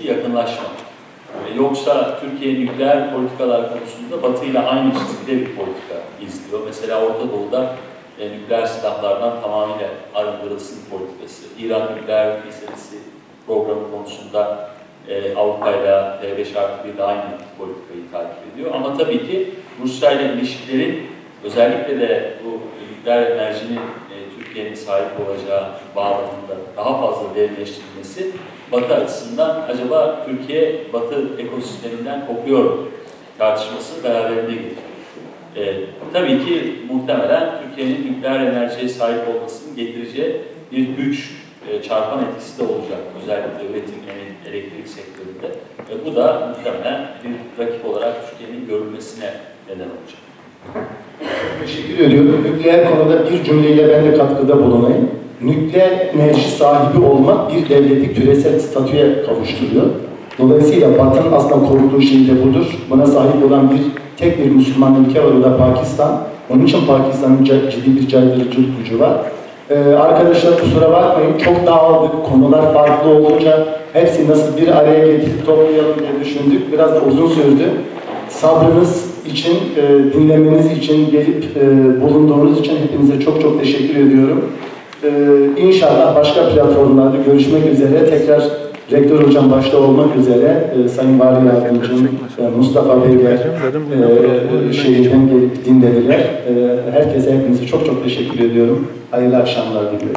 bir yakınlaşma. Yoksa Türkiye nükleer politikalar konusunda Batı ile aynı çizgide bir politika izliyor. Mesela Orta Doğu'da nükleer silahlardan tamamıyla arındırılsın politikası. İran nükleer meselesi programı konusunda Avrupa ile T5+1'de aynı politikayı takip ediyor. Ama tabii ki Rusya ile ilişkilerin özellikle de bu nükleer enerjinin Türkiye'nin sahip olacağı bağlamında daha fazla derinleştirilmesi Batı açısından acaba Türkiye Batı ekosisteminden kopuyor mu tartışması beraberinde getiriyor. Tabii ki muhtemelen Türkiye'nin nükleer enerjiye sahip olmasının getireceği bir güç çarpan etkisi de olacak. Özellikle üretim elektrik sektöründe. Bu da muhtemelen bir rakip olarak Türkiye'nin görülmesine neden olacak. Teşekkür ediyorum. Nükleer konuda bir cümleyle ben de katkıda bulunayım. Nükleer enerji sahibi olmak bir devleti küresel statüye kavuşturuyor. Dolayısıyla Batı'nın aslında koruduğu şey de budur. Buna sahip olan tek bir Müslüman ülke var, o da Pakistan. Onun için Pakistan'ın ciddi bir caydırıcılık gücü var. Arkadaşlar kusura bakmayın, çok dağıldık, konular farklı olunca hepsini nasıl bir araya getirip toplayalım diye düşündük. Biraz da uzun sürdü. Sabrınız için, dinlemeniz için, gelip bulunduğunuz için hepinize çok çok teşekkür ediyorum. İnşallah başka platformlarda görüşmek üzere. Tekrar Rektör Hocam başta olmak üzere Sayın Vali Yardımcım, Mustafa Beyler şehirden gelip dinlediler. Herkese, hepinize çok çok teşekkür ediyorum. Hayırlı akşamlar diliyorum.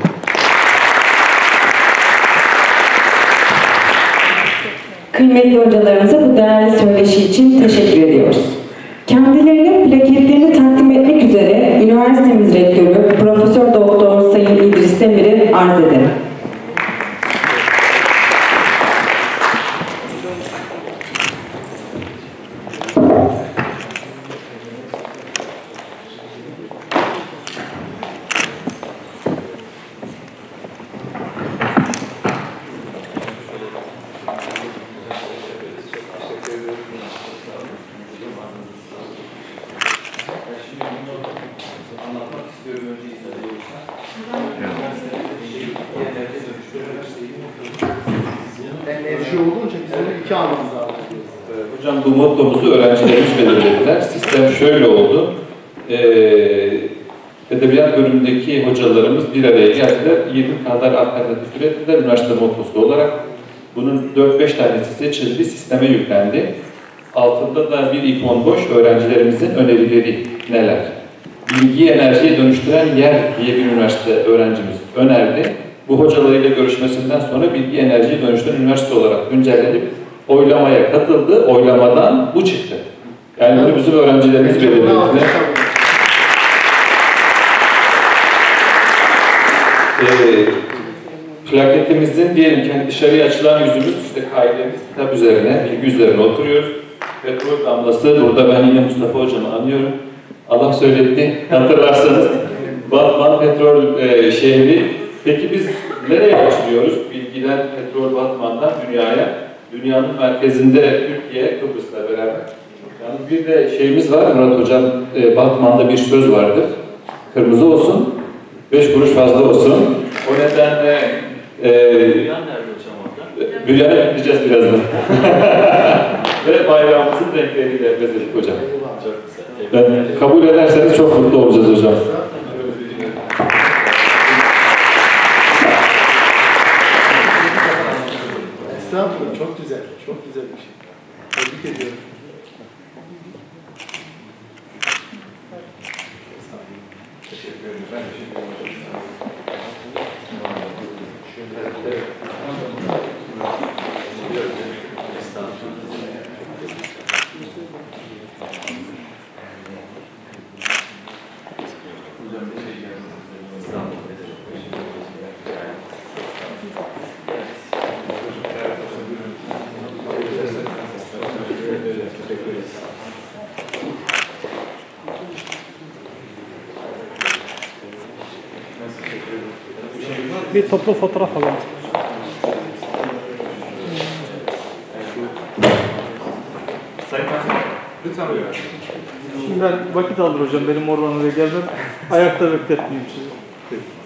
Kıymetli hocalarımıza bu değerli söyleşi için teşekkür ediyoruz. Kendilerine plaketlerini takdim etmek üzere üniversitemiz rektörü Profesör Doktor Sayın İdris Demir'i arz ederim. Hocam bu mottomuzu öğrencilerimiz belirlediler. Sistem şöyle oldu. Edebiyat bölümündeki hocalarımız bir araya geldiler. 20 kadar alternatif ürettiler üniversite mottosu olarak. Bunun 4-5 tanesi seçildi, sisteme yüklendi. Altında da bir ikon boş, öğrencilerimizin önerileri neler? Bilgiyi enerjiye dönüştüren yer diye bir üniversite öğrencimiz önerdi. Bu hocalarıyla görüşmesinden sonra bilgi enerjiye dönüştüren üniversite olarak güncellenip oylamaya katıldı. Oylamadan bu çıktı. Yani bunu bizim öğrencilerimiz belirlediler. Plaketimizin diyelim ki hani dışarıya açılan yüzümüz işte kaidemiz kitap üzerine, bilgi üzerine oturuyoruz. Petrol damlası, burada ben yine Mustafa Hocam'ı anıyorum. Allah söyletti, hatırlarsanız Batman petrol şehri. Peki biz nereye açılıyoruz? Bilgiden, petrol Batman'dan dünyaya. Dünyanın merkezinde Türkiye, Kıbrıs'la beraber. Yalnız bir de şeyimiz var, Murat Hocam, Batman'da bir söz vardır. Kırmızı olsun, 5 kuruş fazla olsun. O nedenle Büryan'a gideceğiz birazdan. Ve bayrağımızın renkleriyle bezedik hocam. Ben kabul ederseniz çok mutlu olacağız hocam. Estağfurullah, çok güzel, çok güzel bir şey. Tebrik ediyorum. Teşekkür ederim. Ben teşekkür ederim. Bir toplu fotoğraf alalım. Lütfen buyurun. Şimdi ben vakit alır hocam. Benim oradan oraya gelmem. Ayakta bekletmeyeyim sizi.